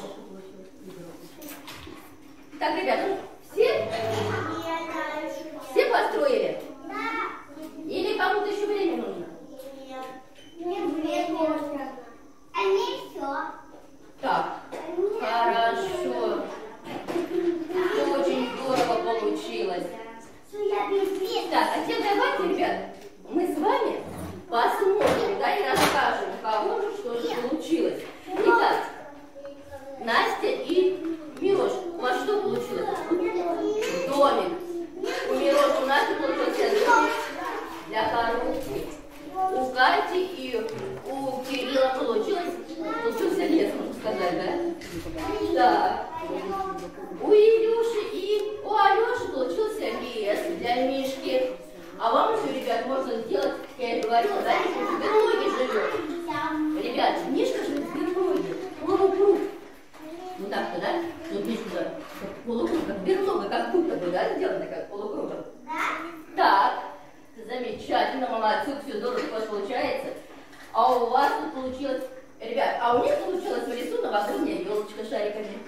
так, ребята, все? Все построили? Да. Или кому-то еще время нужно? Нет, время нужно. А не все. Так, хорошо. Очень здорово получилось. Так, а теперь давайте, ребята, мы с вами посмотрим, да, и расскажем, у кого же что же получилось. Итак, Настя и Мирош, у вас что получилось? Домик. У Мироши, у Насти получился домик для коробки. У Кати и у Кирилла получилось, получился лес, можно сказать, да? Да. У Илюши и у Алеши получился лес для Мишки. А вам еще, ребят, можно сделать, я и говорила, да, Мишка в берлоге живет. Ребят, Мишка живет в берлоге, полукруг. Ну так-то, да? Вот Мишка, да, как полукруг, как берлога, как будто бы, да, сделано как полукругом. Так, замечательно, молодцы, все здорово у вас получается. А у вас тут получилось, ребят, а у них получилось в лесу новогодняя елочка с шариками.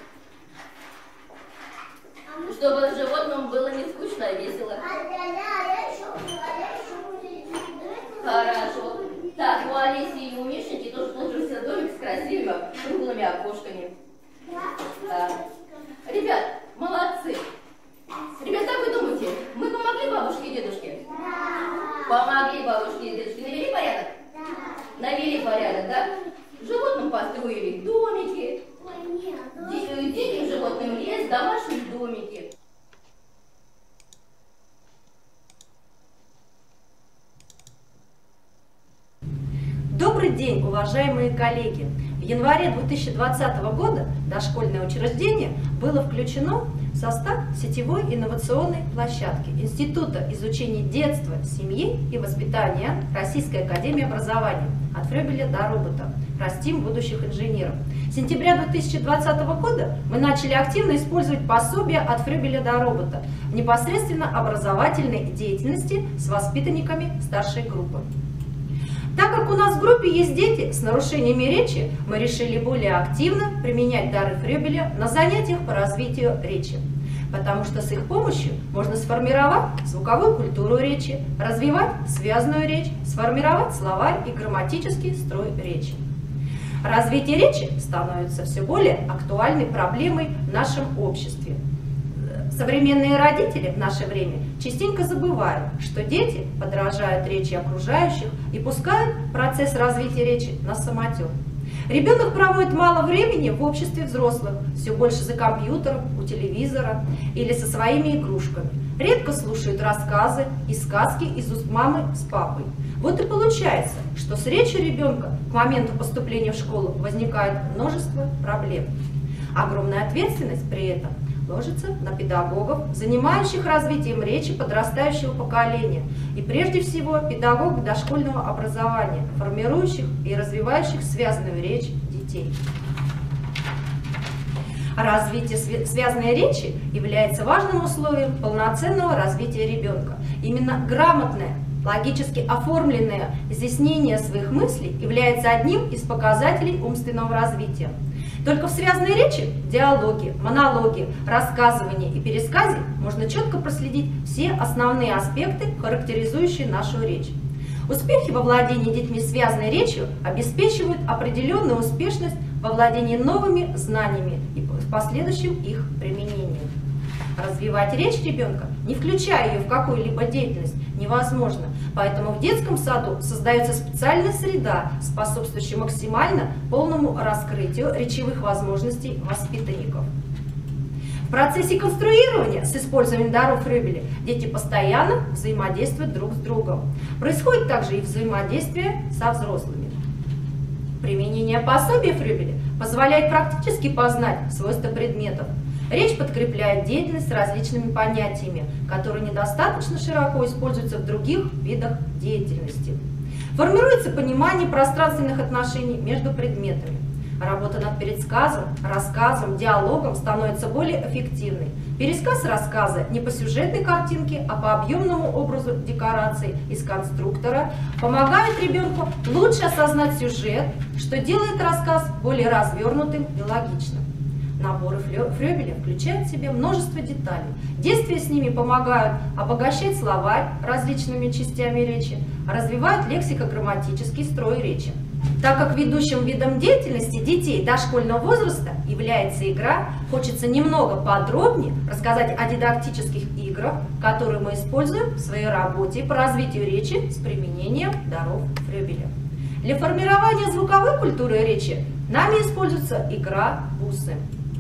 Чтобы животным было не скучно, а весело. Хорошо. Так, у Алиси и у Мишеньки тоже получился домик с красивыми круглыми окошками. Да. Ребят, молодцы. Ребят, как вы думаете, мы помогли бабушке и дедушке? Да. Помогли бабушке и дедушке. Навели порядок? Да. Навели порядок, да? Животным построили домики. Детям животным лес, домашние домики. Добрый день, уважаемые коллеги! В январе две тысячи двадцатого года дошкольное учреждение было включено в состав сетевой инновационной площадки Института изучения детства, семьи и воспитания Российской академии образования «От Фрёбеля до робота. Растим будущих инженеров». С сентября две тысячи двадцатого года мы начали активно использовать пособия «От Фрёбеля до робота» в непосредственно образовательной деятельности с воспитанниками старшей группы. Так как у нас в группе есть дети с нарушениями речи, мы решили более активно применять дары Фрёбеля на занятиях по развитию речи, потому что с их помощью можно сформировать звуковую культуру речи, развивать связную речь, сформировать словарь и грамматический строй речи. Развитие речи становится все более актуальной проблемой в нашем обществе. Современные родители в наше время частенько забывают, что дети подражают речи окружающих и пускают процесс развития речи на самотек. Ребенок проводит мало времени в обществе взрослых, все больше за компьютером, у телевизора или со своими игрушками. Редко слушает рассказы и сказки из уст мамы с папой. Вот и получается, что с речью ребенка к моменту поступления в школу возникает множество проблем. Огромная ответственность при этом ложится на педагогов, занимающих развитием речи подрастающего поколения, и прежде всего педагогов дошкольного образования, формирующих и развивающих связанную речь детей. Развитие связанной речи является важным условием полноценного развития ребенка. Именно грамотное, логически оформленное изъяснение своих мыслей является одним из показателей умственного развития. Только в связанной речи, диалоге, монологе, рассказывании и пересказе можно четко проследить все основные аспекты, характеризующие нашу речь. Успехи во владении детьми связанной речью обеспечивают определенную успешность во владении новыми знаниями и в последующем их применении. Развивать речь ребенка, не включая ее в какую-либо деятельность, невозможно. Поэтому в детском саду создается специальная среда, способствующая максимально полному раскрытию речевых возможностей воспитанников. В процессе конструирования с использованием даров Фрёбеля дети постоянно взаимодействуют друг с другом. Происходит также и взаимодействие со взрослыми. Применение пособия Фрёбеля позволяет практически познать свойства предметов. Речь подкрепляет деятельность различными понятиями, которые недостаточно широко используются в других видах деятельности. Формируется понимание пространственных отношений между предметами. Работа над пересказом, рассказом, диалогом становится более эффективной. Пересказ рассказа не по сюжетной картинке, а по объемному образу декорации из конструктора помогает ребенку лучше осознать сюжет, что делает рассказ более развернутым и логичным. Наборы Фрёбеля включают в себя множество деталей. Действия с ними помогают обогащать словарь различными частями речи, развивают лексико-грамматический строй речи. Так как ведущим видом деятельности детей дошкольного возраста является игра, хочется немного подробнее рассказать о дидактических играх, которые мы используем в своей работе по развитию речи с применением даров Фрёбеля. Для формирования звуковой культуры речи нами используется игра «Бусы».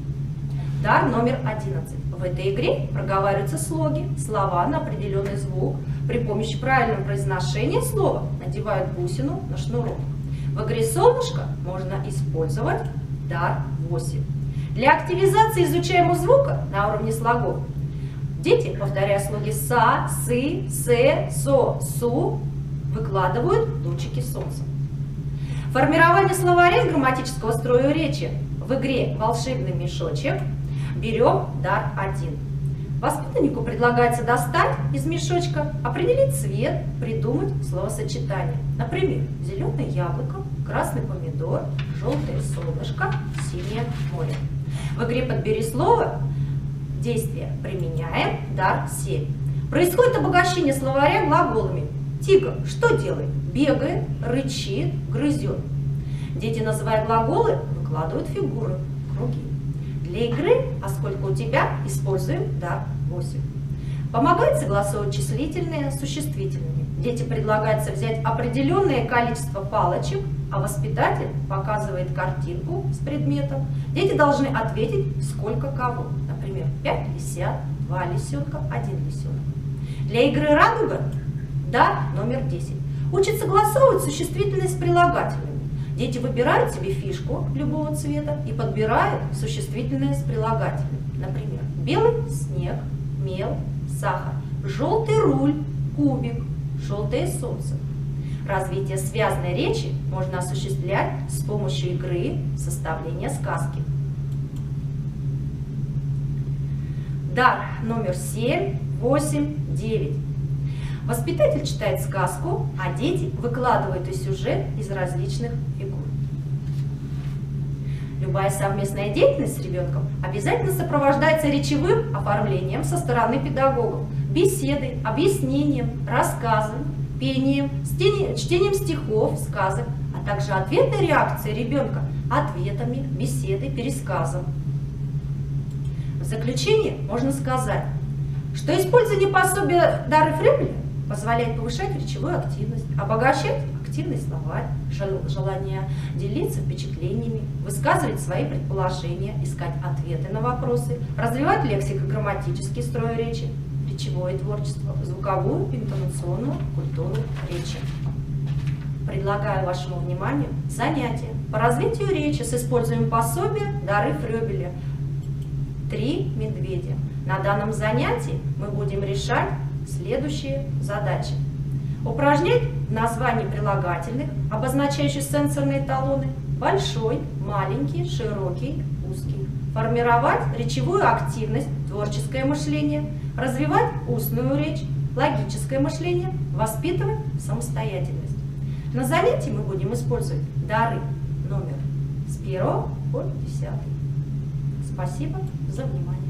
Дар номер одиннадцать. В этой игре проговариваются слоги, слова на определенный звук. При помощи правильного произношения слова надевают бусину на шнурок. В игре «Солнышко» можно использовать дар восемь. Для активизации изучаемого звука на уровне слогов дети, повторяя слоги «са», «сы», «се», «со», «су», выкладывают лучики солнца. Формирование словаря грамматического строя речи. В игре «Волшебный мешочек» берем дар один. Воспитаннику предлагается достать из мешочка, определить цвет, придумать словосочетание. Например, зеленое яблоко, красный помидор, желтое солнышко, синее море. В игре «Подбери слово» действие применяем дар семь. Происходит обогащение словаря глаголами. Тигр что делает? Бегает, рычит, грызет. Дети, называя глаголы, выкладывают фигуры, круги. Для игры «А сколько у тебя?» используем дар восемь. Помогает согласовывать числительные с существительными. Дети предлагается взять определенное количество палочек, а воспитатель показывает картинку с предметом. Дети должны ответить, сколько кого. Например, пять лисят, два лисенка, один лисенок. Для игры «Радуга» дар номер десять. Учат согласовывать существительные с прилагательными. Дети выбирают себе фишку любого цвета и подбирают существительные с прилагательными. Например, белый снег, мел, сахар, желтый руль, кубик, желтое солнце. Развитие связанной речи можно осуществлять с помощью игры составления сказки. Дар номер семь, восемь, девять. Воспитатель читает сказку, а дети выкладывают и сюжет из различных фигур. Любая совместная деятельность с ребенком обязательно сопровождается речевым оформлением со стороны педагогов, беседой, объяснением, рассказом, пением, чтением стихов, сказок, а также ответной реакцией ребенка, ответами, беседой, пересказом. В заключение можно сказать, что использование пособия дары Фрёбеля позволяет повышать речевую активность, обогащать активный словарь, желание делиться впечатлениями, высказывать свои предположения, искать ответы на вопросы, развивать лексико-грамматический строй речи, речевое творчество, звуковую, интонационную культуру речи. Предлагаю вашему вниманию занятия по развитию речи с использованием пособия дары Фрёбеля «Три медведя». На данном занятии мы будем решать следующие задачи. Упражнять название прилагательных, обозначающих сенсорные эталоны: большой, маленький, широкий, узкий. Формировать речевую активность, творческое мышление, развивать устную речь, логическое мышление, воспитывать самостоятельность. На занятии мы будем использовать дары номер с первого по десятый. Спасибо за внимание.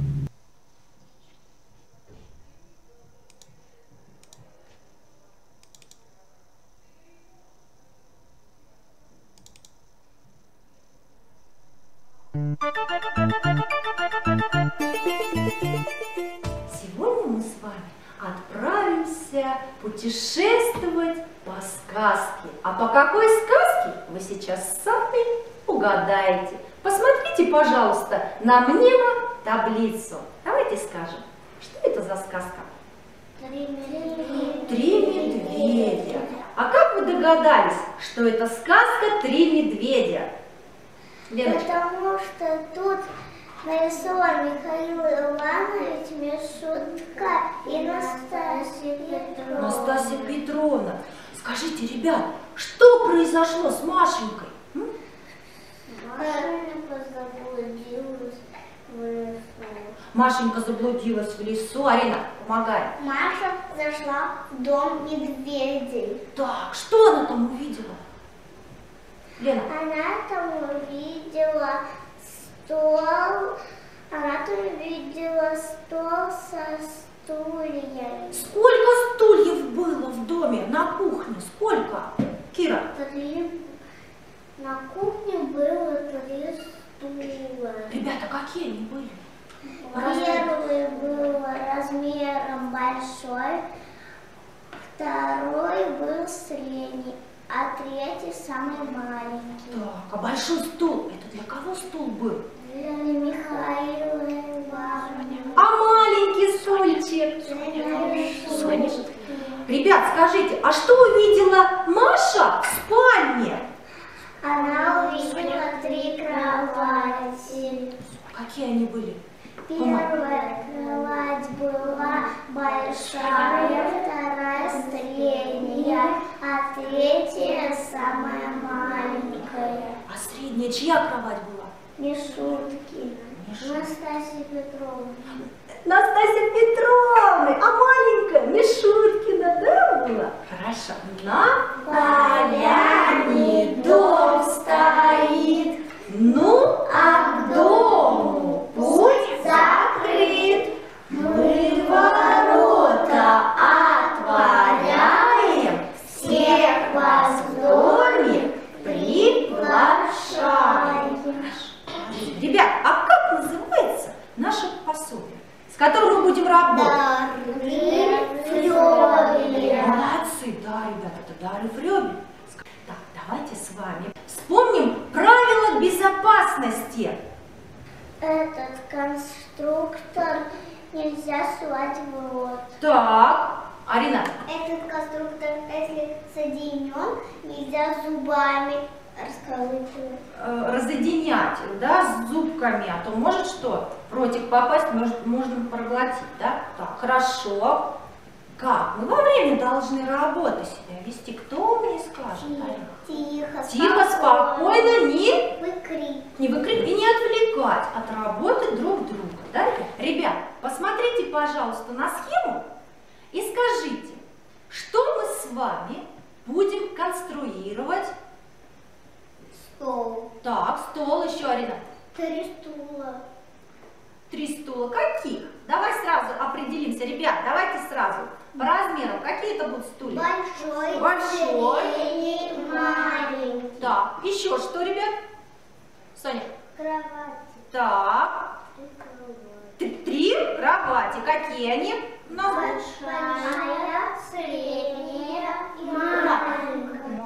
Сегодня мы с вами отправимся путешествовать по сказке. А по какой сказке вы сейчас сами угадаете? Посмотрите, пожалуйста, на мнемотаблицу. Давайте скажем, что это за сказка? Три медведя. Три медведя. А как вы догадались, что это сказка «Три медведя»? Леночка. Потому что тут нарисован Михаил Иванович, Мишутка и Настасья Петровна. Настасья Петровна. Скажите, ребят, что произошло с Машенькой? М? Машенька заблудилась в лесу. Машенька заблудилась в лесу. Арина, помогай. Маша зашла в дом медведей. Так, что она там увидела? Лена. Она там увидела стол, она там увидела стол со стульями. Сколько стульев было в доме, на кухне? Сколько? Кира? Три. На кухне было три стула. Ребята, какие они были? Первый был размером большой, второй был средний, а третий самый маленький. Так, а большой стул, это для кого стул был? Для Михаила Ивановича. А маленький стульчик? Соня. Ребят, скажите, а что увидела Маша в спальне? Она увидела три кровати. Какие они были? Первая кровать была большая, вторая средняя, а третья самая маленькая. А средняя чья кровать была? Мишутки. Настасья Петровна. Настасья Петровна, а маленькая Мишуткина, да, была? Хорошо. На поляне дом стоит, ну, а к дому путь закрыт. Мы ворота отворяем, всех вас в доме приглашаем. Ребят, а как называется наше пособие, с которым мы будем работать? Дары Фрёбеля. Молодцы, да, ребята, это Дары Фрёбеля. Так, давайте с вами вспомним правила безопасности. Этот конструктор нельзя сувать в рот. Так, Арина. Этот конструктор, если соединен, нельзя зубами расколупывать. Э, разъединять, да, с зубками, а то может что? В ротик попасть, может, можно проглотить, да? Так, хорошо. Как? Мы во время должны работы себя вести. Кто мне скажет? Тихо, Тихо, спокойно, не выкрикивать. не выкрикивать и не отвлекать от работы друг друга. Да? Ребят, посмотрите, пожалуйста, на схему и скажите, что мы с вами будем конструировать. Стол. Так, стол еще, Арина. Три стула. Три стула. Каких? Давай сразу определимся. Ребят, давайте сразу. По размерам. Какие это будут стулья? Большой, Большой. средний, маленький. Так, еще что, ребят? Соня. Кровати. Так. Три кровати. Три кровати. Какие они? Ну, Большая, средняя и маленькая.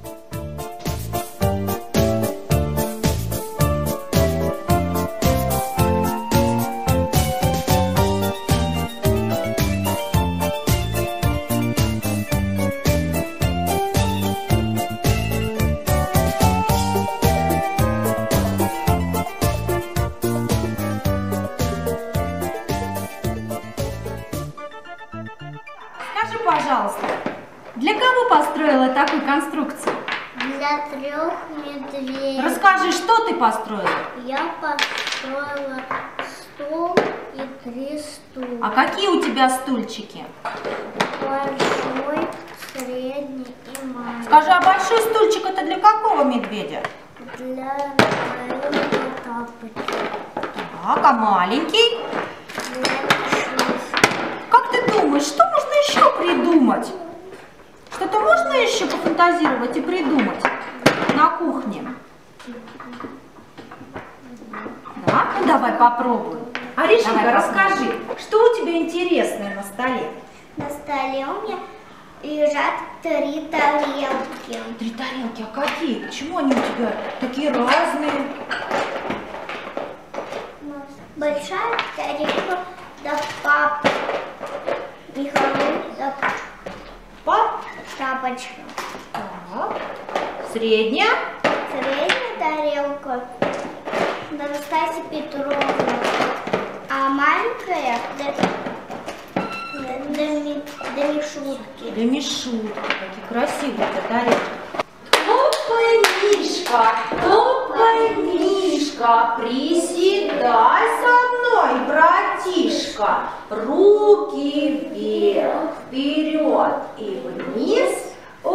скажи, пожалуйста, для кого построила такую конструкцию? Для трех медведей. Расскажи, что ты построила? Я построила стул и три стула. А какие у тебя стульчики? Большой, средний и маленький. Скажи, а большой стульчик это для какого медведя? Для Михаила шапочку. Так, а маленький? Как ты думаешь, что можно еще придумать? Что-то можно еще пофантазировать и придумать на кухне? Да? Ну давай попробуем. Аришенька, расскажи, что у тебя интересное на столе? На столе у меня лежат три тарелки. Три тарелки, а какие? Почему они у тебя такие разные? Большая тарелка, да пап. Михаил, да пап. Шапочка. Так. Средняя? Средняя тарелка, да Настасья Петровна. А маленькая, да, да, да, ми, да Мишутки. Да Мишутки, какие красивые тарелки. Топай, Мишка, топай, Мишка, приседай со мной, братишка. Руки вверх, вперед и вниз,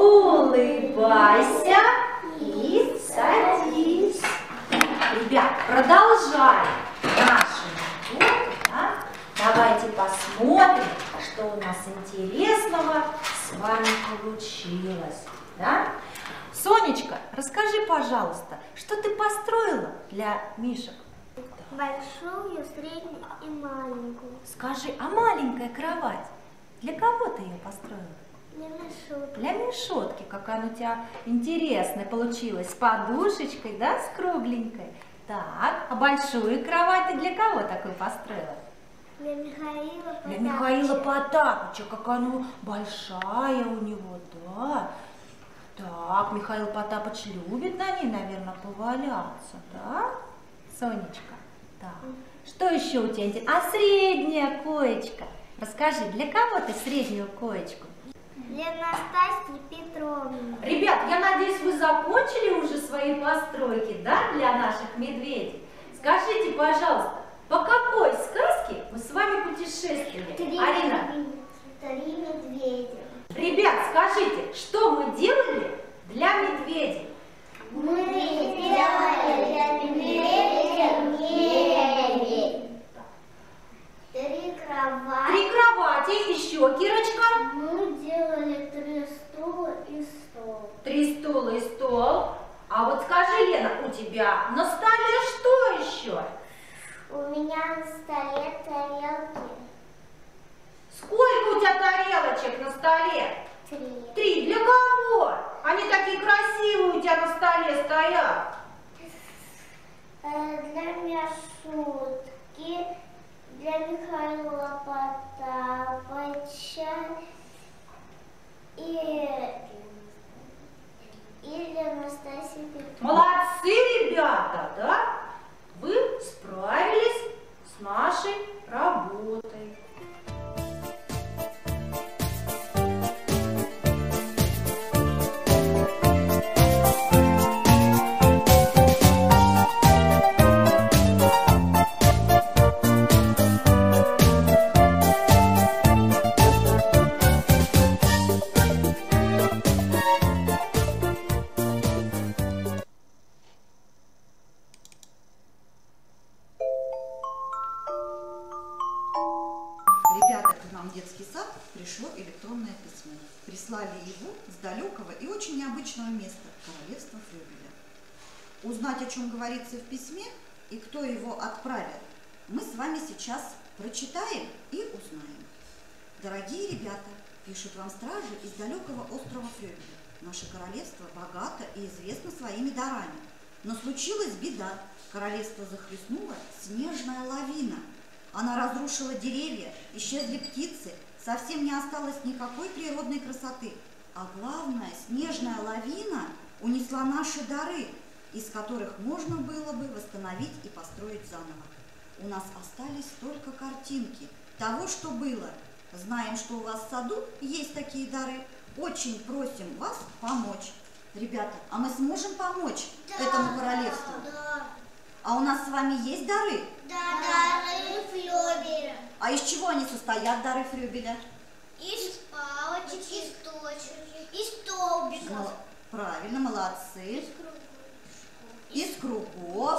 улыбайся и садись. Ребят, продолжаем нашу работу, да? Давайте посмотрим, что у нас интересного с вами получилось, да? Сонечка, расскажи, пожалуйста, что ты построила для Мишек? Большую, среднюю и маленькую. Скажи, а маленькая кровать, для кого ты ее построила? Для Мишутки. Для Мишутки, какая она у тебя интересная получилась, с подушечкой, да, с кругленькой. Так, а большую кровать ты для кого такую построила? Для Михаила Потапыча. Для Михаила Потапыча, какая она большая у него, да. Так, Михаил Потапыч любит на ней, наверное, поваляться, да, Сонечка? Так, что еще у тебя интересно? А средняя коечка? Расскажи, для кого ты среднюю коечку? Для Настасьи Петровны. Ребят, я надеюсь, вы закончили уже свои постройки, да, для наших медведей? Скажите, пожалуйста, по какой сказке мы с вами путешествовали? Три, Арина? Три медведя. Ребят, скажите, что мы делали для медведей? Мы сделали для медведя медведь. Три кровати. Три кровати, еще, Кирочка? Мы делали три стула и стол. Три стула и стол. А вот скажи, Лена, у тебя на столе что еще? У меня на столе тарелки. Сколько у тебя тарелочек на столе? Три. Три. Для кого? Они такие красивые у тебя на столе стоят. Для Мишутки, для Михаила Потапыча и, и для Настасьи Петровны. Молодцы, ребята, да? Вы справились с нашей работой. Пришло электронное письмо. Прислали его с далекого и очень необычного места – королевства Фрёбеля. Узнать, о чем говорится в письме и кто его отправил, мы с вами сейчас прочитаем и узнаем. Дорогие ребята, пишут вам стражи из далекого острова Фрёбеля. Наше королевство богато и известно своими дарами. Но случилась беда. Королевство захлестнула снежная лавина. Она разрушила деревья, исчезли птицы, совсем не осталось никакой природной красоты. А главное, снежная лавина унесла наши дары, из которых можно было бы восстановить и построить заново. У нас остались только картинки того, что было. Знаем, что у вас в саду есть такие дары. Очень просим вас помочь. Ребята, а мы сможем помочь да, этому королевству? Да. А у нас с вами есть дары? Да, дары Фрёбеля. А из чего они состоят, дары Фрёбеля? Из палочек, из точек, из столбиков. Ну, правильно, молодцы. Из кругов.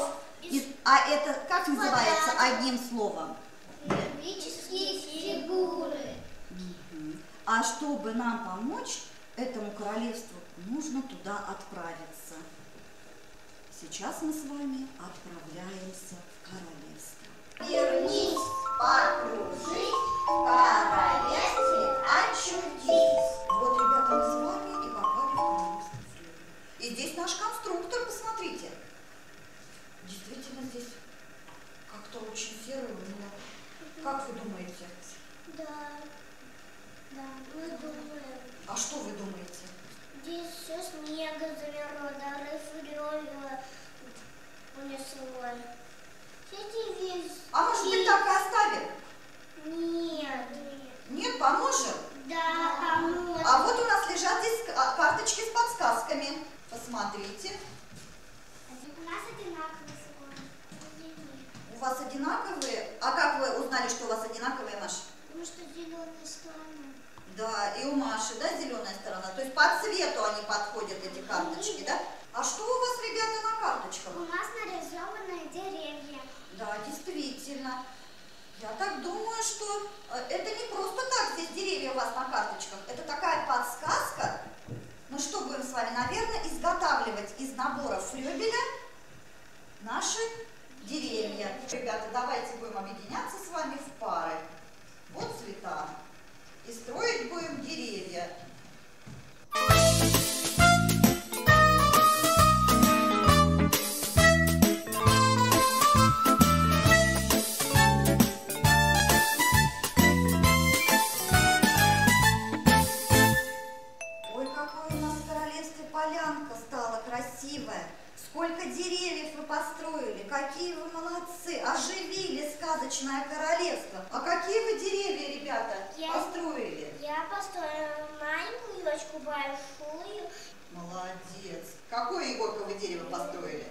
И, а это как называется одним словом? Геометрические фигуры. А чтобы нам помочь этому королевству, нужно туда отправиться. Сейчас мы с вами отправляемся в королевство. Вернись, покружись, в королевстве очутись. Вот, ребята, мы с вами и попали в королевство. И здесь наш конструктор, посмотрите. Действительно, здесь как-то очень серо. Как вы думаете? Да, да, мы думаем. А что вы думаете? Здесь все снега замерло, дары фурёвила унесло. Эти весь... А может быть, так и оставим? Нет. Нет, поможем? Да, поможем. А вот у нас лежат здесь карточки с подсказками. Посмотрите. У нас одинаковые слова. У вас одинаковые? А как вы узнали, что у вас одинаковые, Маша? Потому что зеленая сторона. Да, и у Маши, да, зеленая сторона. То есть по цвету они подходят, эти карточки, да? А что у вас, ребята, на карточках? У нас нарисованы деревья. Да, действительно. Я так думаю, что это не просто так здесь деревья у вас на карточках. Это такая подсказка. Мы что будем с вами, наверное, изготавливать из наборов Фрёбеля наши деревья. Ребята, давайте будем объединяться с вами в пары. Вот цвета. И строить будем деревья. Ой, какое у нас в королевстве полянка стала красивая. Сколько деревьев вы построили, какие вы молодцы, оживили сказочное королевство. А какие вы деревья, ребята, Я... построили? Я построила маленькую елочку, большую. Молодец. Какое, Егорка, вы дерево построили?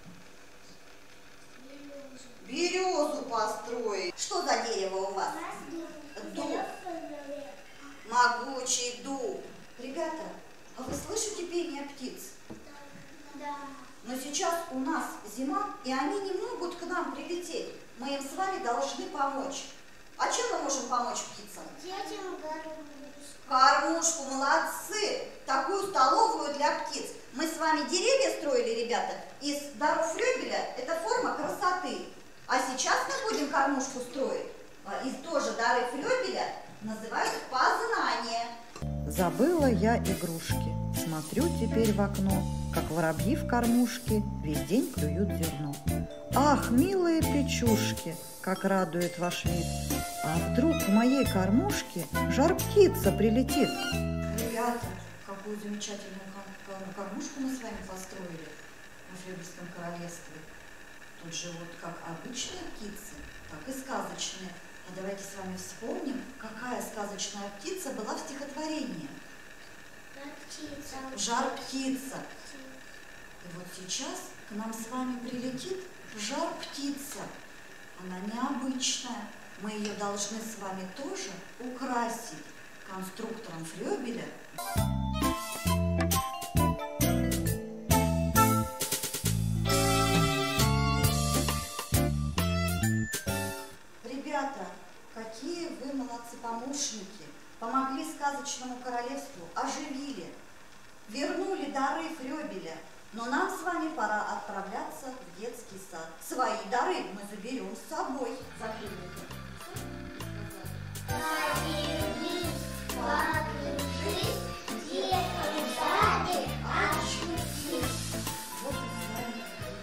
Березу. Березу построили. Что за дерево у вас? Дуб. Дуб. Могучий дуб. Ребята, а вы слышите пение птиц? Да. Но сейчас у нас зима, и они не могут к нам прилететь. Мы им с вами должны помочь. А чем мы можем помочь птицам? Детям кормушку. Кормушку, молодцы! Такую столовую для птиц. Мы с вами деревья строили, ребята, из даров Фрёбеля. Это форма красоты. А сейчас мы будем кормушку строить из тоже дары Фрёбеля. Называют познание. Забыла я игрушки. Смотрю теперь в окно, как воробьи в кормушке весь день клюют зерно. Ах, милые печушки, как радует ваш вид! А вдруг в моей кормушке жар-птица прилетит? Ребята, какую замечательную кормушку мы с вами построили в Фрёбельском королевстве. Тут живут как обычные птицы, так и сказочные. А давайте с вами вспомним, какая сказочная птица была в стихотворении. Жар-птица. Жар-птица. И вот сейчас к нам с вами прилетит жар-птица. Она необычная. Мы ее должны с вами тоже украсить конструктором Фрёбеля. Ребята, какие вы молодцы-помощники! Помогли сказочному королевству, оживили, вернули дары Фрёбеля. Но нам с вами пора отправляться в детский сад. Свои дары мы заберем с собой. Повернись, покружись, детям в саде очутись. Вот мы с вами в детский сад.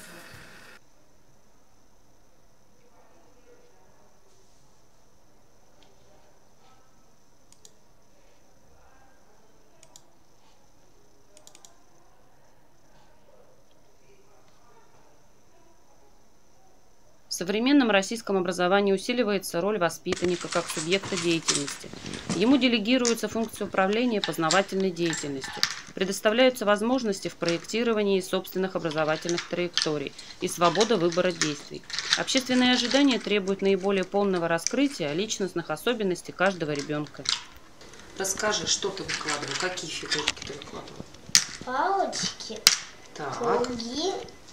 В современном российском образовании усиливается роль воспитанника как субъекта деятельности. Ему делегируется функция управления познавательной деятельностью, предоставляются возможности в проектировании собственных образовательных траекторий и свобода выбора действий. Общественные ожидания требуют наиболее полного раскрытия личностных особенностей каждого ребенка. Расскажи, что ты выкладывал, какие фигурки ты выкладывал? Палочки, Так. круги,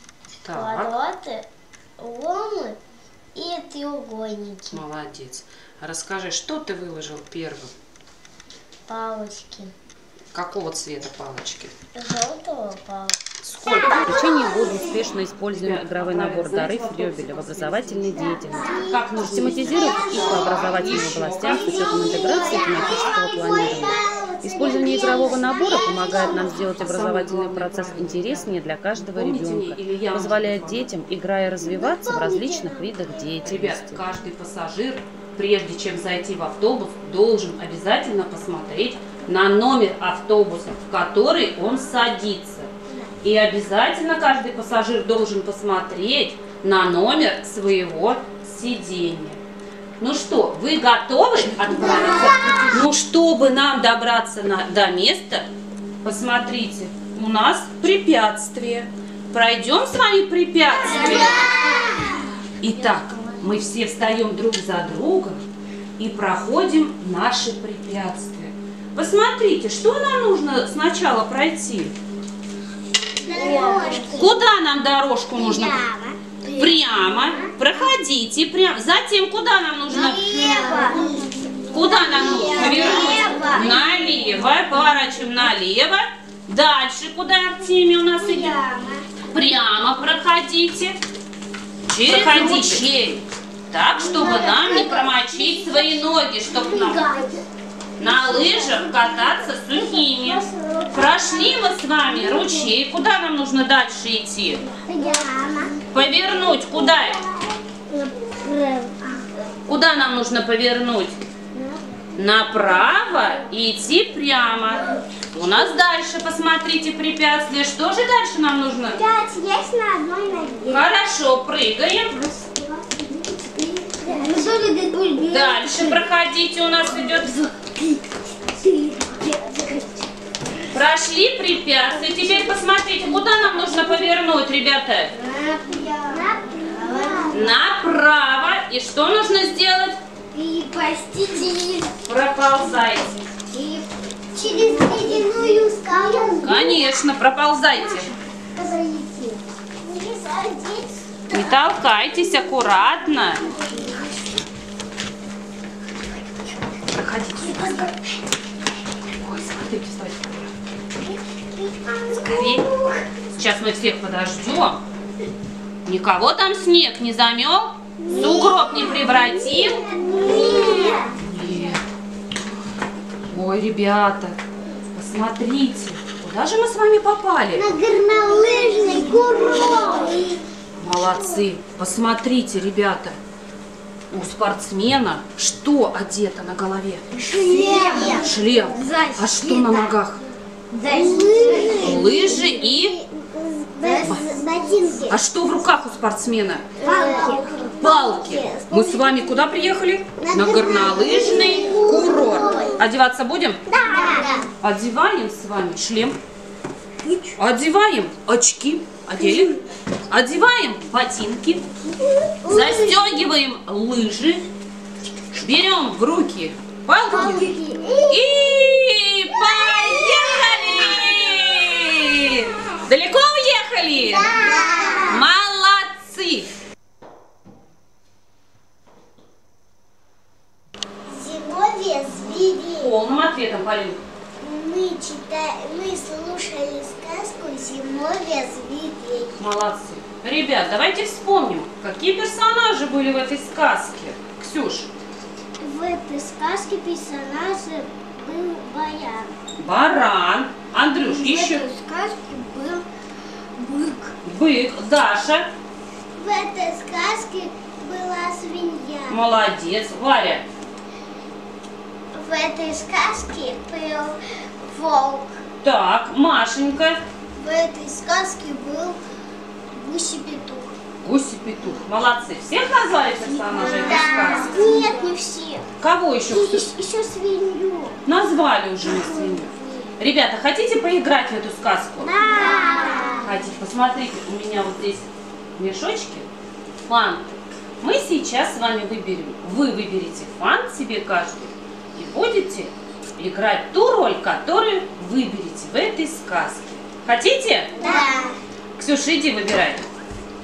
Так. Квадраты, ломы и треугольники. Молодец. Расскажи, что ты выложил первым? Палочки. Какого цвета палочки? Желтого палочки. Сколько? В течение года успешно используем игровой набор «Дары Фрёбеля» в образовательной деятельности. Как нужно Систематизировать их по образовательным областям с учетом интеграции и тематического планирования. Использование игрового набора помогает нам сделать образовательный процесс интереснее для каждого ребенка, позволяет детям, играя, развиваться в различных видах деятельности. Ребят, каждый пассажир, прежде чем зайти в автобус, должен обязательно посмотреть на номер автобуса, в который он садится. И обязательно каждый пассажир должен посмотреть на номер своего сидения. Ну что, вы готовы отправиться? Ну, чтобы нам добраться на, до места, посмотрите, у нас препятствие. Пройдем с вами препятствие? Итак, мы все встаем друг за другом и проходим наши препятствия. Посмотрите, что нам нужно сначала пройти? Дорожку. Куда нам дорожку нужно? Прямо. Прямо. Проходите прямо. Затем куда нам нужно? Налево. Куда нам нужно повернуть? Налево. Поворачиваем налево. Дальше куда, Артемий, у нас идет? Прямо проходите. Через проходите. Так, чтобы нам не промочить свои ноги, чтобы нам на лыжах кататься сухими. Прошли мы с вами ручей. Куда нам нужно дальше идти? Повернуть куда? Куда нам нужно повернуть? Направо и идти прямо. У нас дальше, посмотрите, препятствие. Что же дальше нам нужно? Пять есть на одной ноге. Хорошо, прыгаем. Дальше проходите, у нас идет. Прошли препятствия. Теперь посмотрите, куда нам нужно повернуть, ребята? Направо. И что нужно сделать? Перепастите. Проползайте. Через ледяную скалу. Конечно, проползайте. Не толкайтесь, аккуратно. Проходите сюда. Ой, смотрите, стойте. Скорее. Сейчас мы всех подождем. Никого там снег не замел? Сугроб не превратил? Нет. Нет. Ой, ребята, посмотрите, куда же мы с вами попали? На горнолыжный курорт. Молодцы. Посмотрите, ребята. У спортсмена что одето на голове? Шлем. Шлем. А что на ногах? Лыжи. Лыжи и... Ботинки. А что в руках у спортсмена? Палки. Палки. Мы с вами куда приехали? На горнолыжный курорт. Одеваться будем? Да. Одеваем с вами шлем. Одеваем очки. Одели. Одеваем ботинки. Застегиваем лыжи. Берем в руки палки. И поехали! Далеко уехали? Да. Молодцы! Зимовье звери. Полным ответом, Полин. Мы читали, мы слушали сказку «Зимовье зверей». Молодцы. Ребят, давайте вспомним, какие персонажи были в этой сказке. Ксюш. В этой сказке персонажем был баран. Баран. Андрюш, в еще. В этой сказке был бык. Бык. Даша. В этой сказке была свинья. Молодец. Варя. В этой сказке был волк. Так, Машенька. В этой сказке был гуси-петух. Гуси-петух. Молодцы. Всех назвали персонажей этой сказки? Нет, не все. Кого еще? И еще свинью. Назвали уже мы свинью. Ребята, хотите поиграть в эту сказку? Да. Хотите? Посмотрите, у меня вот здесь мешочки. Фанты. Мы сейчас с вами выберем. Вы выберете фант себе каждый. И будете играть ту роль, которую выберете в этой сказке. Хотите? Да. Ксюша, иди выбирай.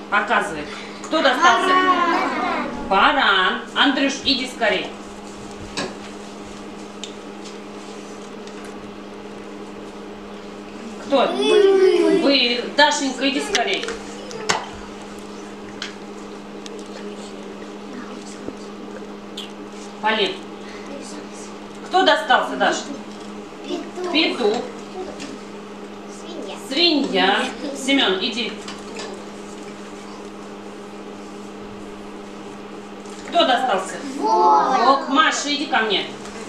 Показывай. Кто достался? Баран. Андрюш, иди скорей. Кто? Бык. Дашенька, иди скорей. Полин. Кто достался, Даша? Петух. Петух. Свинья. Свинья. Семен, иди. Кто достался? Волк. Волк. Маша, иди ко мне.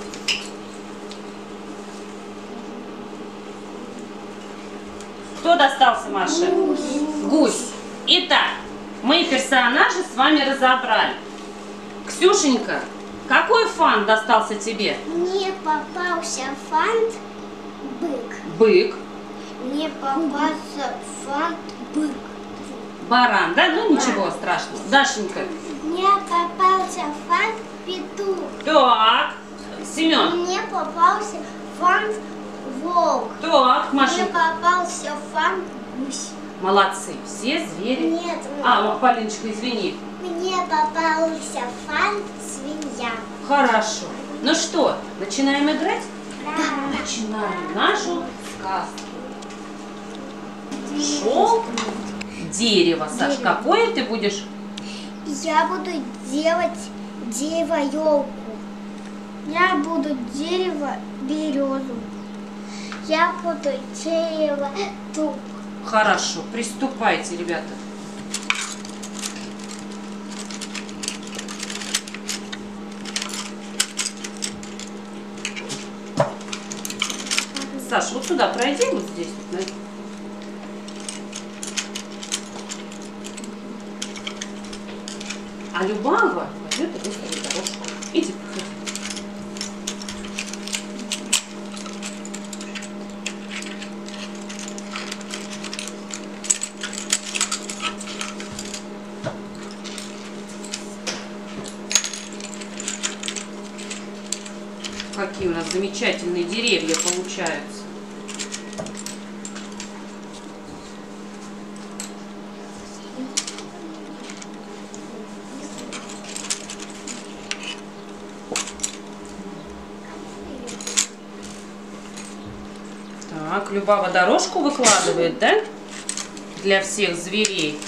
Кто достался, Маша? Гусь. Гусь. Итак, мы персонажи с вами разобрали. Ксюшенька, какой фант достался тебе? Мне попался фант бык. Бык. Мне попался фант бык. Баран, да? Ну ничего страшного. Дашенька. Мне попался фант петух. Так. Семен. Мне попался фант волк. Так, Мне Машенька. попался фант гусь. Молодцы. Все звери. Нет. А, Полиночка, извини. Мне попался фант свинья. Хорошо. Ну что, начинаем играть? Да. Начинаем нашу сказку. Шел дерево. Саш, какое ты будешь? Я буду делать дерево-елку. Я буду дерево березу. Я буду дерево дуб. Хорошо, приступайте, ребята. Саша, вот сюда пройди, вот здесь. Вот, на- А Любава пойдет и выставит дорожку. Иди, проходи. Какие у нас замечательные деревья получаются. Так, Любава дорожку выкладывает, да? Для всех зверей.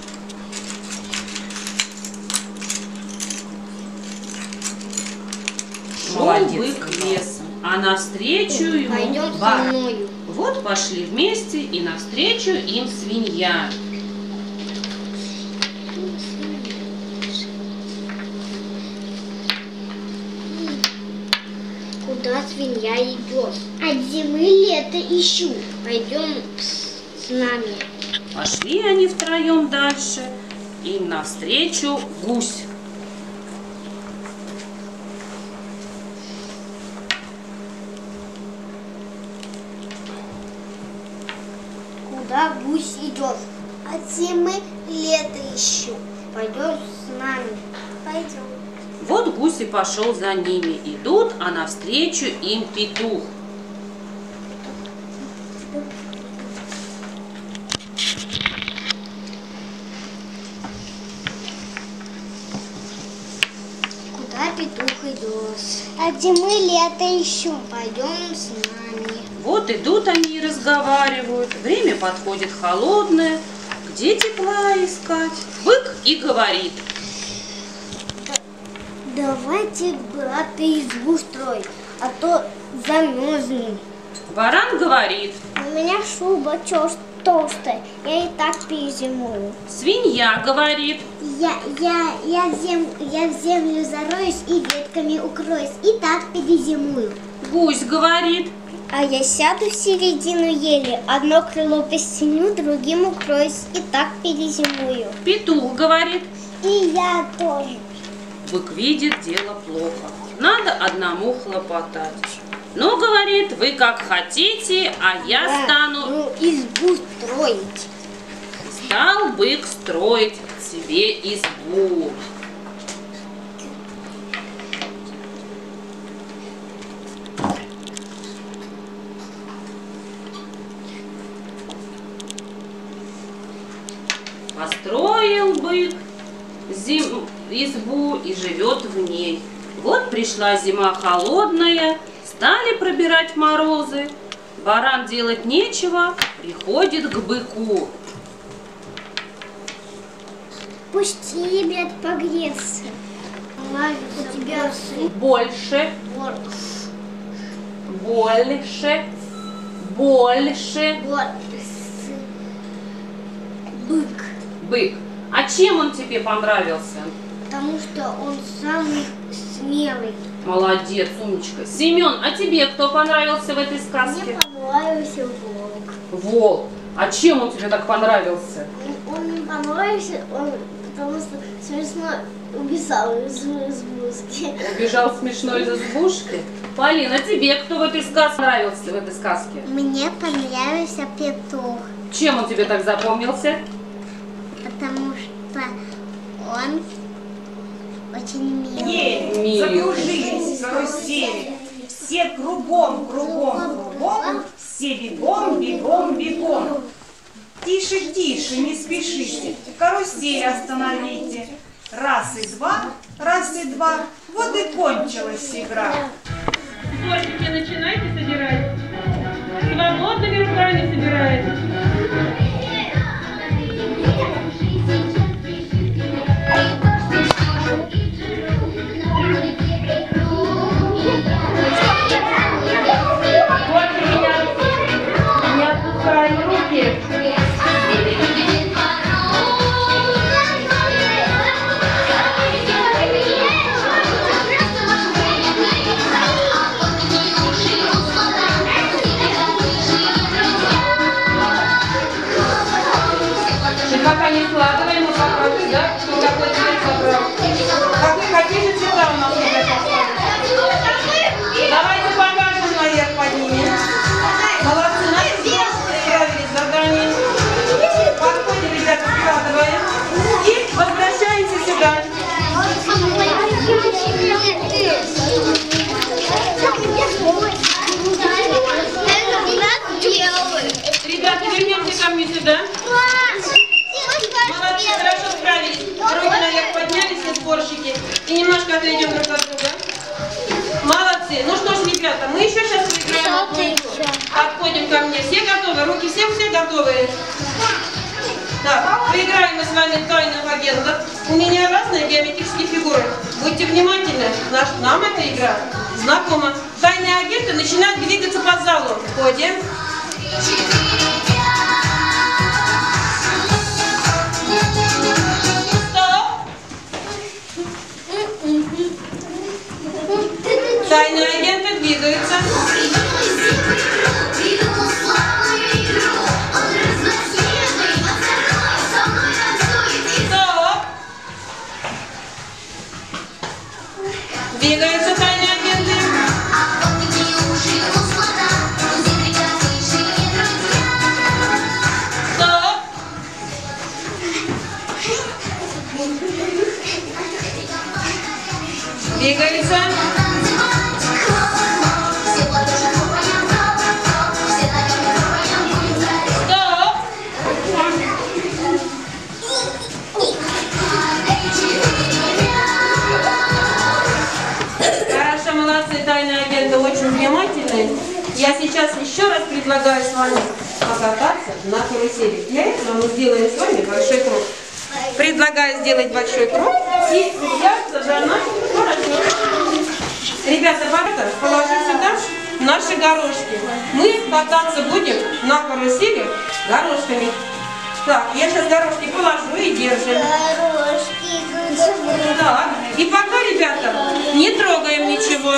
Шел бык лесом, а навстречу ему Пойдем со баран. мною. Вот пошли вместе, и навстречу им свинья. Куда свинья идет? От зимы лето ищу. Пойдем с нами. Пошли они втроем дальше, им навстречу гусь. Куда гусь идет? От зимы лето ищу. Пойдем с нами. Пойдем. Вот гусь и пошел за ними. Идут, а навстречу им петух. Куда петух идет? От зимы лето ищу. Пойдем с нами. Вот идут они и разговаривают. Время подходит холодное. Где тепла искать? Бык и говорит. Давайте, браты, избу строить, а то замерзнем. Баран говорит. У меня шуба чё- толстая, я и так перезимую. Свинья говорит. Я, я, я, в зем, я в землю зароюсь и ветками укроюсь, и так перезимую. Гусь говорит. А я сяду в середину ели, одно крыло постелю, другим укроюсь, и так перезимую. Петух говорит. И я тоже. Бык видит, дело плохо. Надо одному хлопотать. Ну, говорит, вы как хотите, а я Да, стану... ну, избу строить. Стал бык строить себе избу. Построил бык зим... избу и живет в ней. Вот пришла зима холодная, стали пробирать морозы. Баран делать нечего, приходит к быку. Пусти, брат, погреться. У тебя Больше. Больше. Больше. Бык. Бык. А чем он тебе понравился? Потому что он самый смелый. Молодец, умничка. Семен, а тебе кто понравился в этой сказке? Мне понравился волк. Волк. А чем он тебе так понравился? Он мне понравился, он, потому что смешно убежал из избушки. Убежал смешно из избушки? Полина, а тебе кто в этой сказке понравился, в этой сказке? Мне понравился петух. Чем он тебе так запомнился? Потому что он очень Ели, милый. закружились в карусели, все кругом, кругом, кругом, все бегом, бегом, бегом. Тише, тише, не спешите, карусель остановите. Раз и два, раз и два, вот и кончилась игра. Дождики начинайте собирать, свободными руками собирайте. Не отпускай руки. И пока не складываем, мы покажем, да, что какой цвет собрал. Какие, какие же цвета у нас уже поставили? Давайте покажем наверх, поднимем. Молодцы, наши девушки справились с заданием. Подходим, ребята, складываем. И возвращаемся сюда. Ребята, вернемся ко мне сюда. Молодцы, хорошо справились. Руки наверх подняли, все сборщики. И немножко отойдем друг от друга. Молодцы. Ну что ж, ребята, мы еще сейчас поиграем. Отходим ко мне. Все готовы? Руки все, все готовы? Так, поиграем мы с вами в тайных агентов. У меня разные геометрические фигуры. Будьте внимательны, наш, нам эта игра знакома. Тайные агенты начинают двигаться по залу. Входим. Тайные агенты двигаются. Стоп. Двигаются тайные агенты. Стоп. Двигаются. Хорошо, молодцы, тайные агенты очень внимательные. Я сейчас еще раз предлагаю с вами покататься на карусели. Для этого мы сделаем с вами большой круг. Предлагаю сделать большой круг и взяться за наш хорошо. Ребята, пожалуйста, положи сюда наши горошки. Мы кататься будем на карусели горошками. Так, я сейчас горошки положу и держим. Горошки. Так, и пока, ребята, не трогаем ничего.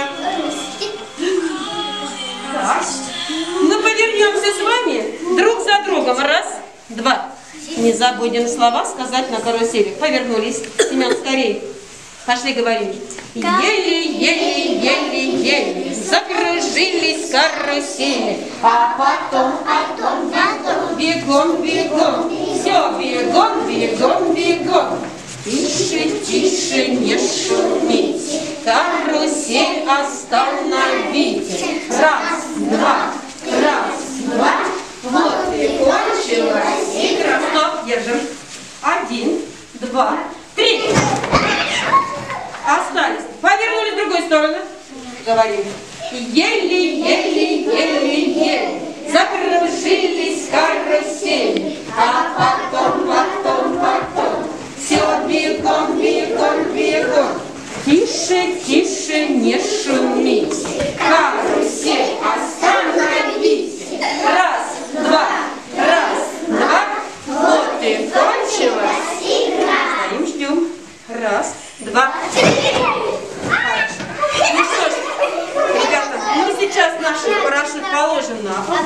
Так, мы повернемся с вами друг за другом. Раз, два. Не забудем слова сказать на карусели. Повернулись. Семен, скорее. Пошли говорим. Еле, еле, еле, еле закружились карусели, а потом, потом, потом бегом, бегом, все бегом, бегом, бегом. Тише, тише, не шуметь, карусель остановите. Раз, два, раз, два, вот и кончилась игра. Стоп, держим. Один, два, три. Остались. Повернули в другую сторону. Говорим. Еле, еле, еле, еле закружились карусели, а потом, потом, потом все бегом, бегом, бегом. Тише, тише, не шумите, карусель, остановите. Раз, два, раз, два, вот и кончилась. Стоим, ждем. Раз, два, три. Ну что ж, ребята, ну сейчас наши парашют положим на пол.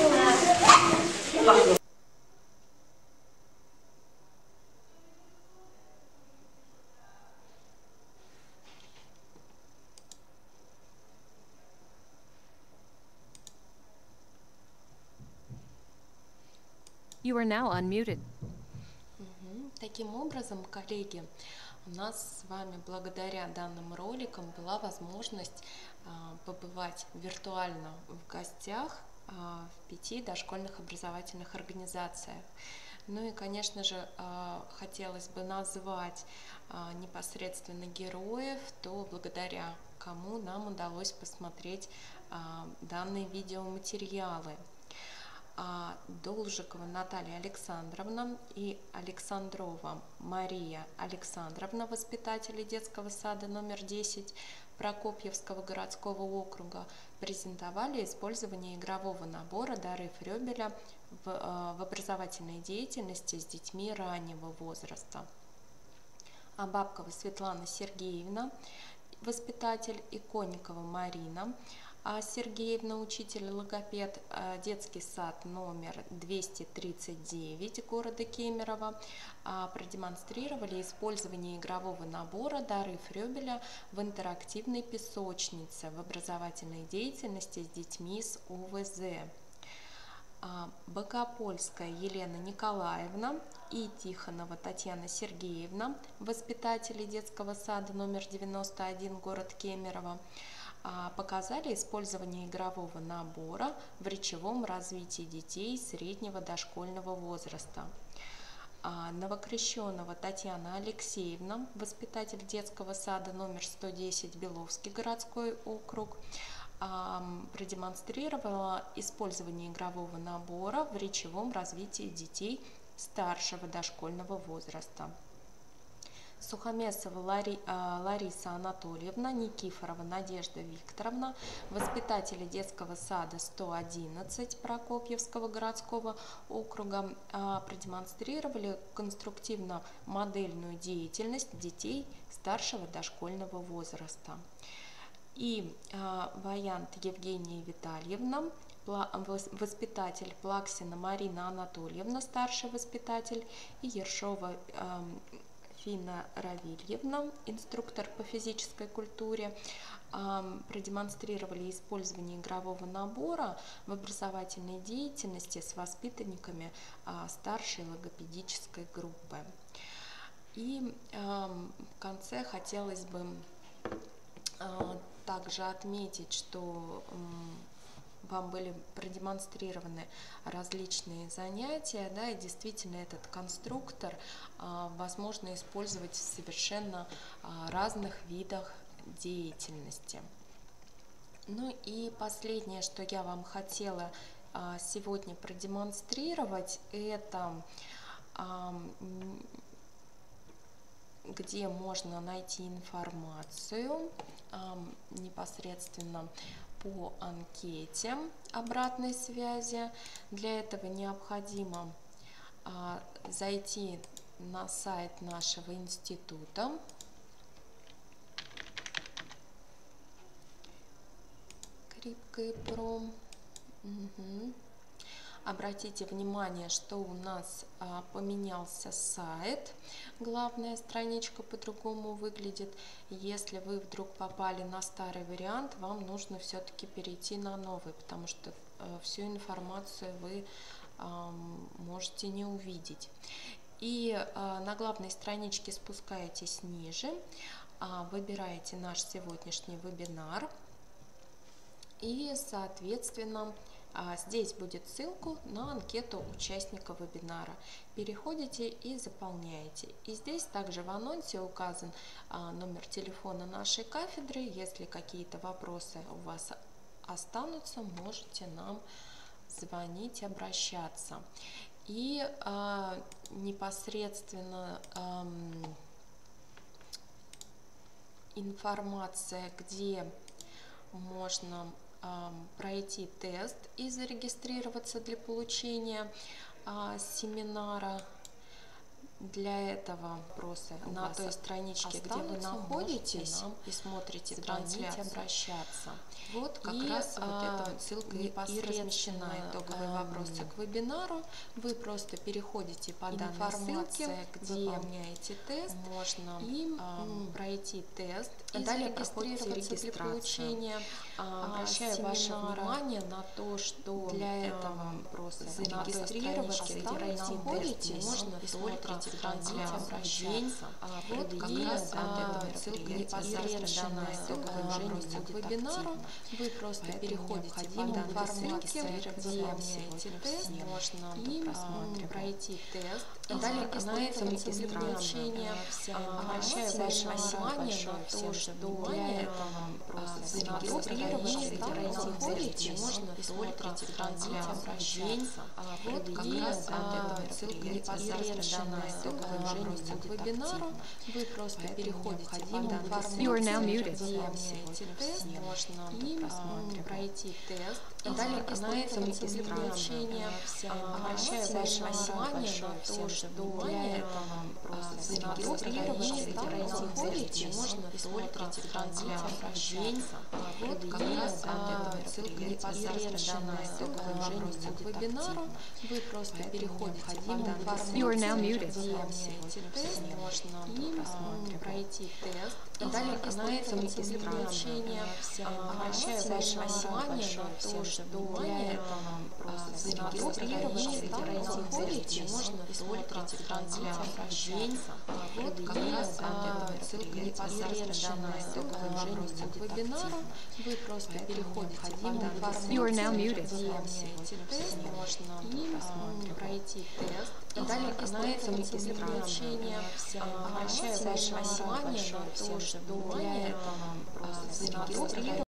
You are now unmuted. Таким образом, коллеги, у нас с вами благодаря данным роликам была возможность а, побывать виртуально в гостях а, в пяти дошкольных образовательных организациях. Ну и, конечно же, а, хотелось бы назвать а, непосредственно героев, то благодаря кому нам удалось посмотреть а, данные видеоматериалы. Должикова Наталья Александровна и Александрова Мария Александровна, воспитатели детского сада номер десять Прокопьевского городского округа, презентовали использование игрового набора «Дары Фрёбеля» в, в образовательной деятельности с детьми раннего возраста. А Бабкова Светлана Сергеевна, воспитатель, и Конникова Марина А Сергеевна, учитель-логопед, детский сад номер двести тридцать девять города Кемерово, продемонстрировали использование игрового набора «Дары Фрёбеля» в интерактивной песочнице в образовательной деятельности с детьми с о вэ зэ. Богопольская Елена Николаевна и Тихонова Татьяна Сергеевна, воспитатели детского сада номер девяносто один город Кемерово, показали использование игрового набора в речевом развитии детей среднего дошкольного возраста. Новокрещенова Татьяна Алексеевна, воспитатель детского сада номер сто десять Беловский городской округ, продемонстрировала использование игрового набора в речевом развитии детей старшего дошкольного возраста. Сухомесова Лари, Лариса Анатольевна, Никифорова Надежда Викторовна, воспитатели детского сада сто одиннадцать Прокопьевского городского округа, продемонстрировали конструктивно-модельную деятельность детей старшего дошкольного возраста. И Ваянт Евгения Витальевна, воспитатель, Плаксина Марина Анатольевна, старший воспитатель, и Ершова Фина Равильевна, инструктор по физической культуре, продемонстрировали использование игрового набора в образовательной деятельности с воспитанниками старшей логопедической группы. И в конце хотелось бы также отметить, что вам были продемонстрированы различные занятия, да, и действительно этот конструктор а, возможно использовать в совершенно а, разных видах деятельности. Ну и последнее, что я вам хотела а, сегодня продемонстрировать, это а, где можно найти информацию а, непосредственно по анкете обратной связи. Для этого необходимо а, зайти на сайт нашего института. Крипкопром. Угу. Обратите внимание, что у нас а, поменялся сайт, главная страничка по-другому выглядит. Если вы вдруг попали на старый вариант, вам нужно все-таки перейти на новый, потому что а, всю информацию вы а, можете не увидеть. И а, на главной страничке спускаетесь ниже, а, выбираете наш сегодняшний вебинар и, соответственно, Здесь будет ссылка на анкету участника вебинара. Переходите и заполняете. И здесь также в анонсе указан номер телефона нашей кафедры. Если какие-то вопросы у вас останутся, можете нам звонить, обращаться. И э, непосредственно э, информация, где можно э, пройти тест и зарегистрироваться для получения э, семинара. Для этого вопросы на той страничке, где вы находитесь и смотрите трансляцию, обращаться. Вот как и, раз а, вот эта вот ссылка непосредственно размещена. Итоговые а, вопросы к вебинару. Вы просто переходите по данной ссылке, где выполняете тест, можно и а, пройти тест и далее зарегистрироваться для получения. А, обращаю ваше внимание на то, что для этого просто зарегистрироваться, где вы находитесь, можно смотреть трансляцию, обращаться. А, вот как раз а, ссылка непосредственно к вебинару. Вы просто поэтому переходите по данной ссылке, где выполняете тест, можно и а, пройти тест и далее зарегистрироваться для получения. Обращаю ваше внимание на то, что для этого просто зарегистрироваться, где вы находитесь, можно смотреть трансляцию, обращаться. Вот как раз ссылка непосредственно к вебинару. Вы просто переходите по данной ссылке, где выполняете тест, можно и пройти тест и далее зарегистрироваться для получения. Обращаю ваше внимание на то, что для этого просто зарегистрироваться, где вы находитесь, можно смотреть трансляцию, обращаться. Вот как раз ссылка непосредственно к вебинару. Вы просто переходите по данной ссылке, где выполняете тест, можно и пройти тест и далее зарегистрироваться для получения. Обращаю ваше внимание на то, что для этого просто зарегистрироваться, где вы находитесь, можно смотреть трансляцию, обращаться. Вот как раз ссылка непосредственно к вебинару. Вы просто переходите по данной ссылке, где выполняете тест, можно и пройти тест и далее зарегистрироваться для получения. Обращаю ваше внимание на то, что для этого просто зарегистрироваться.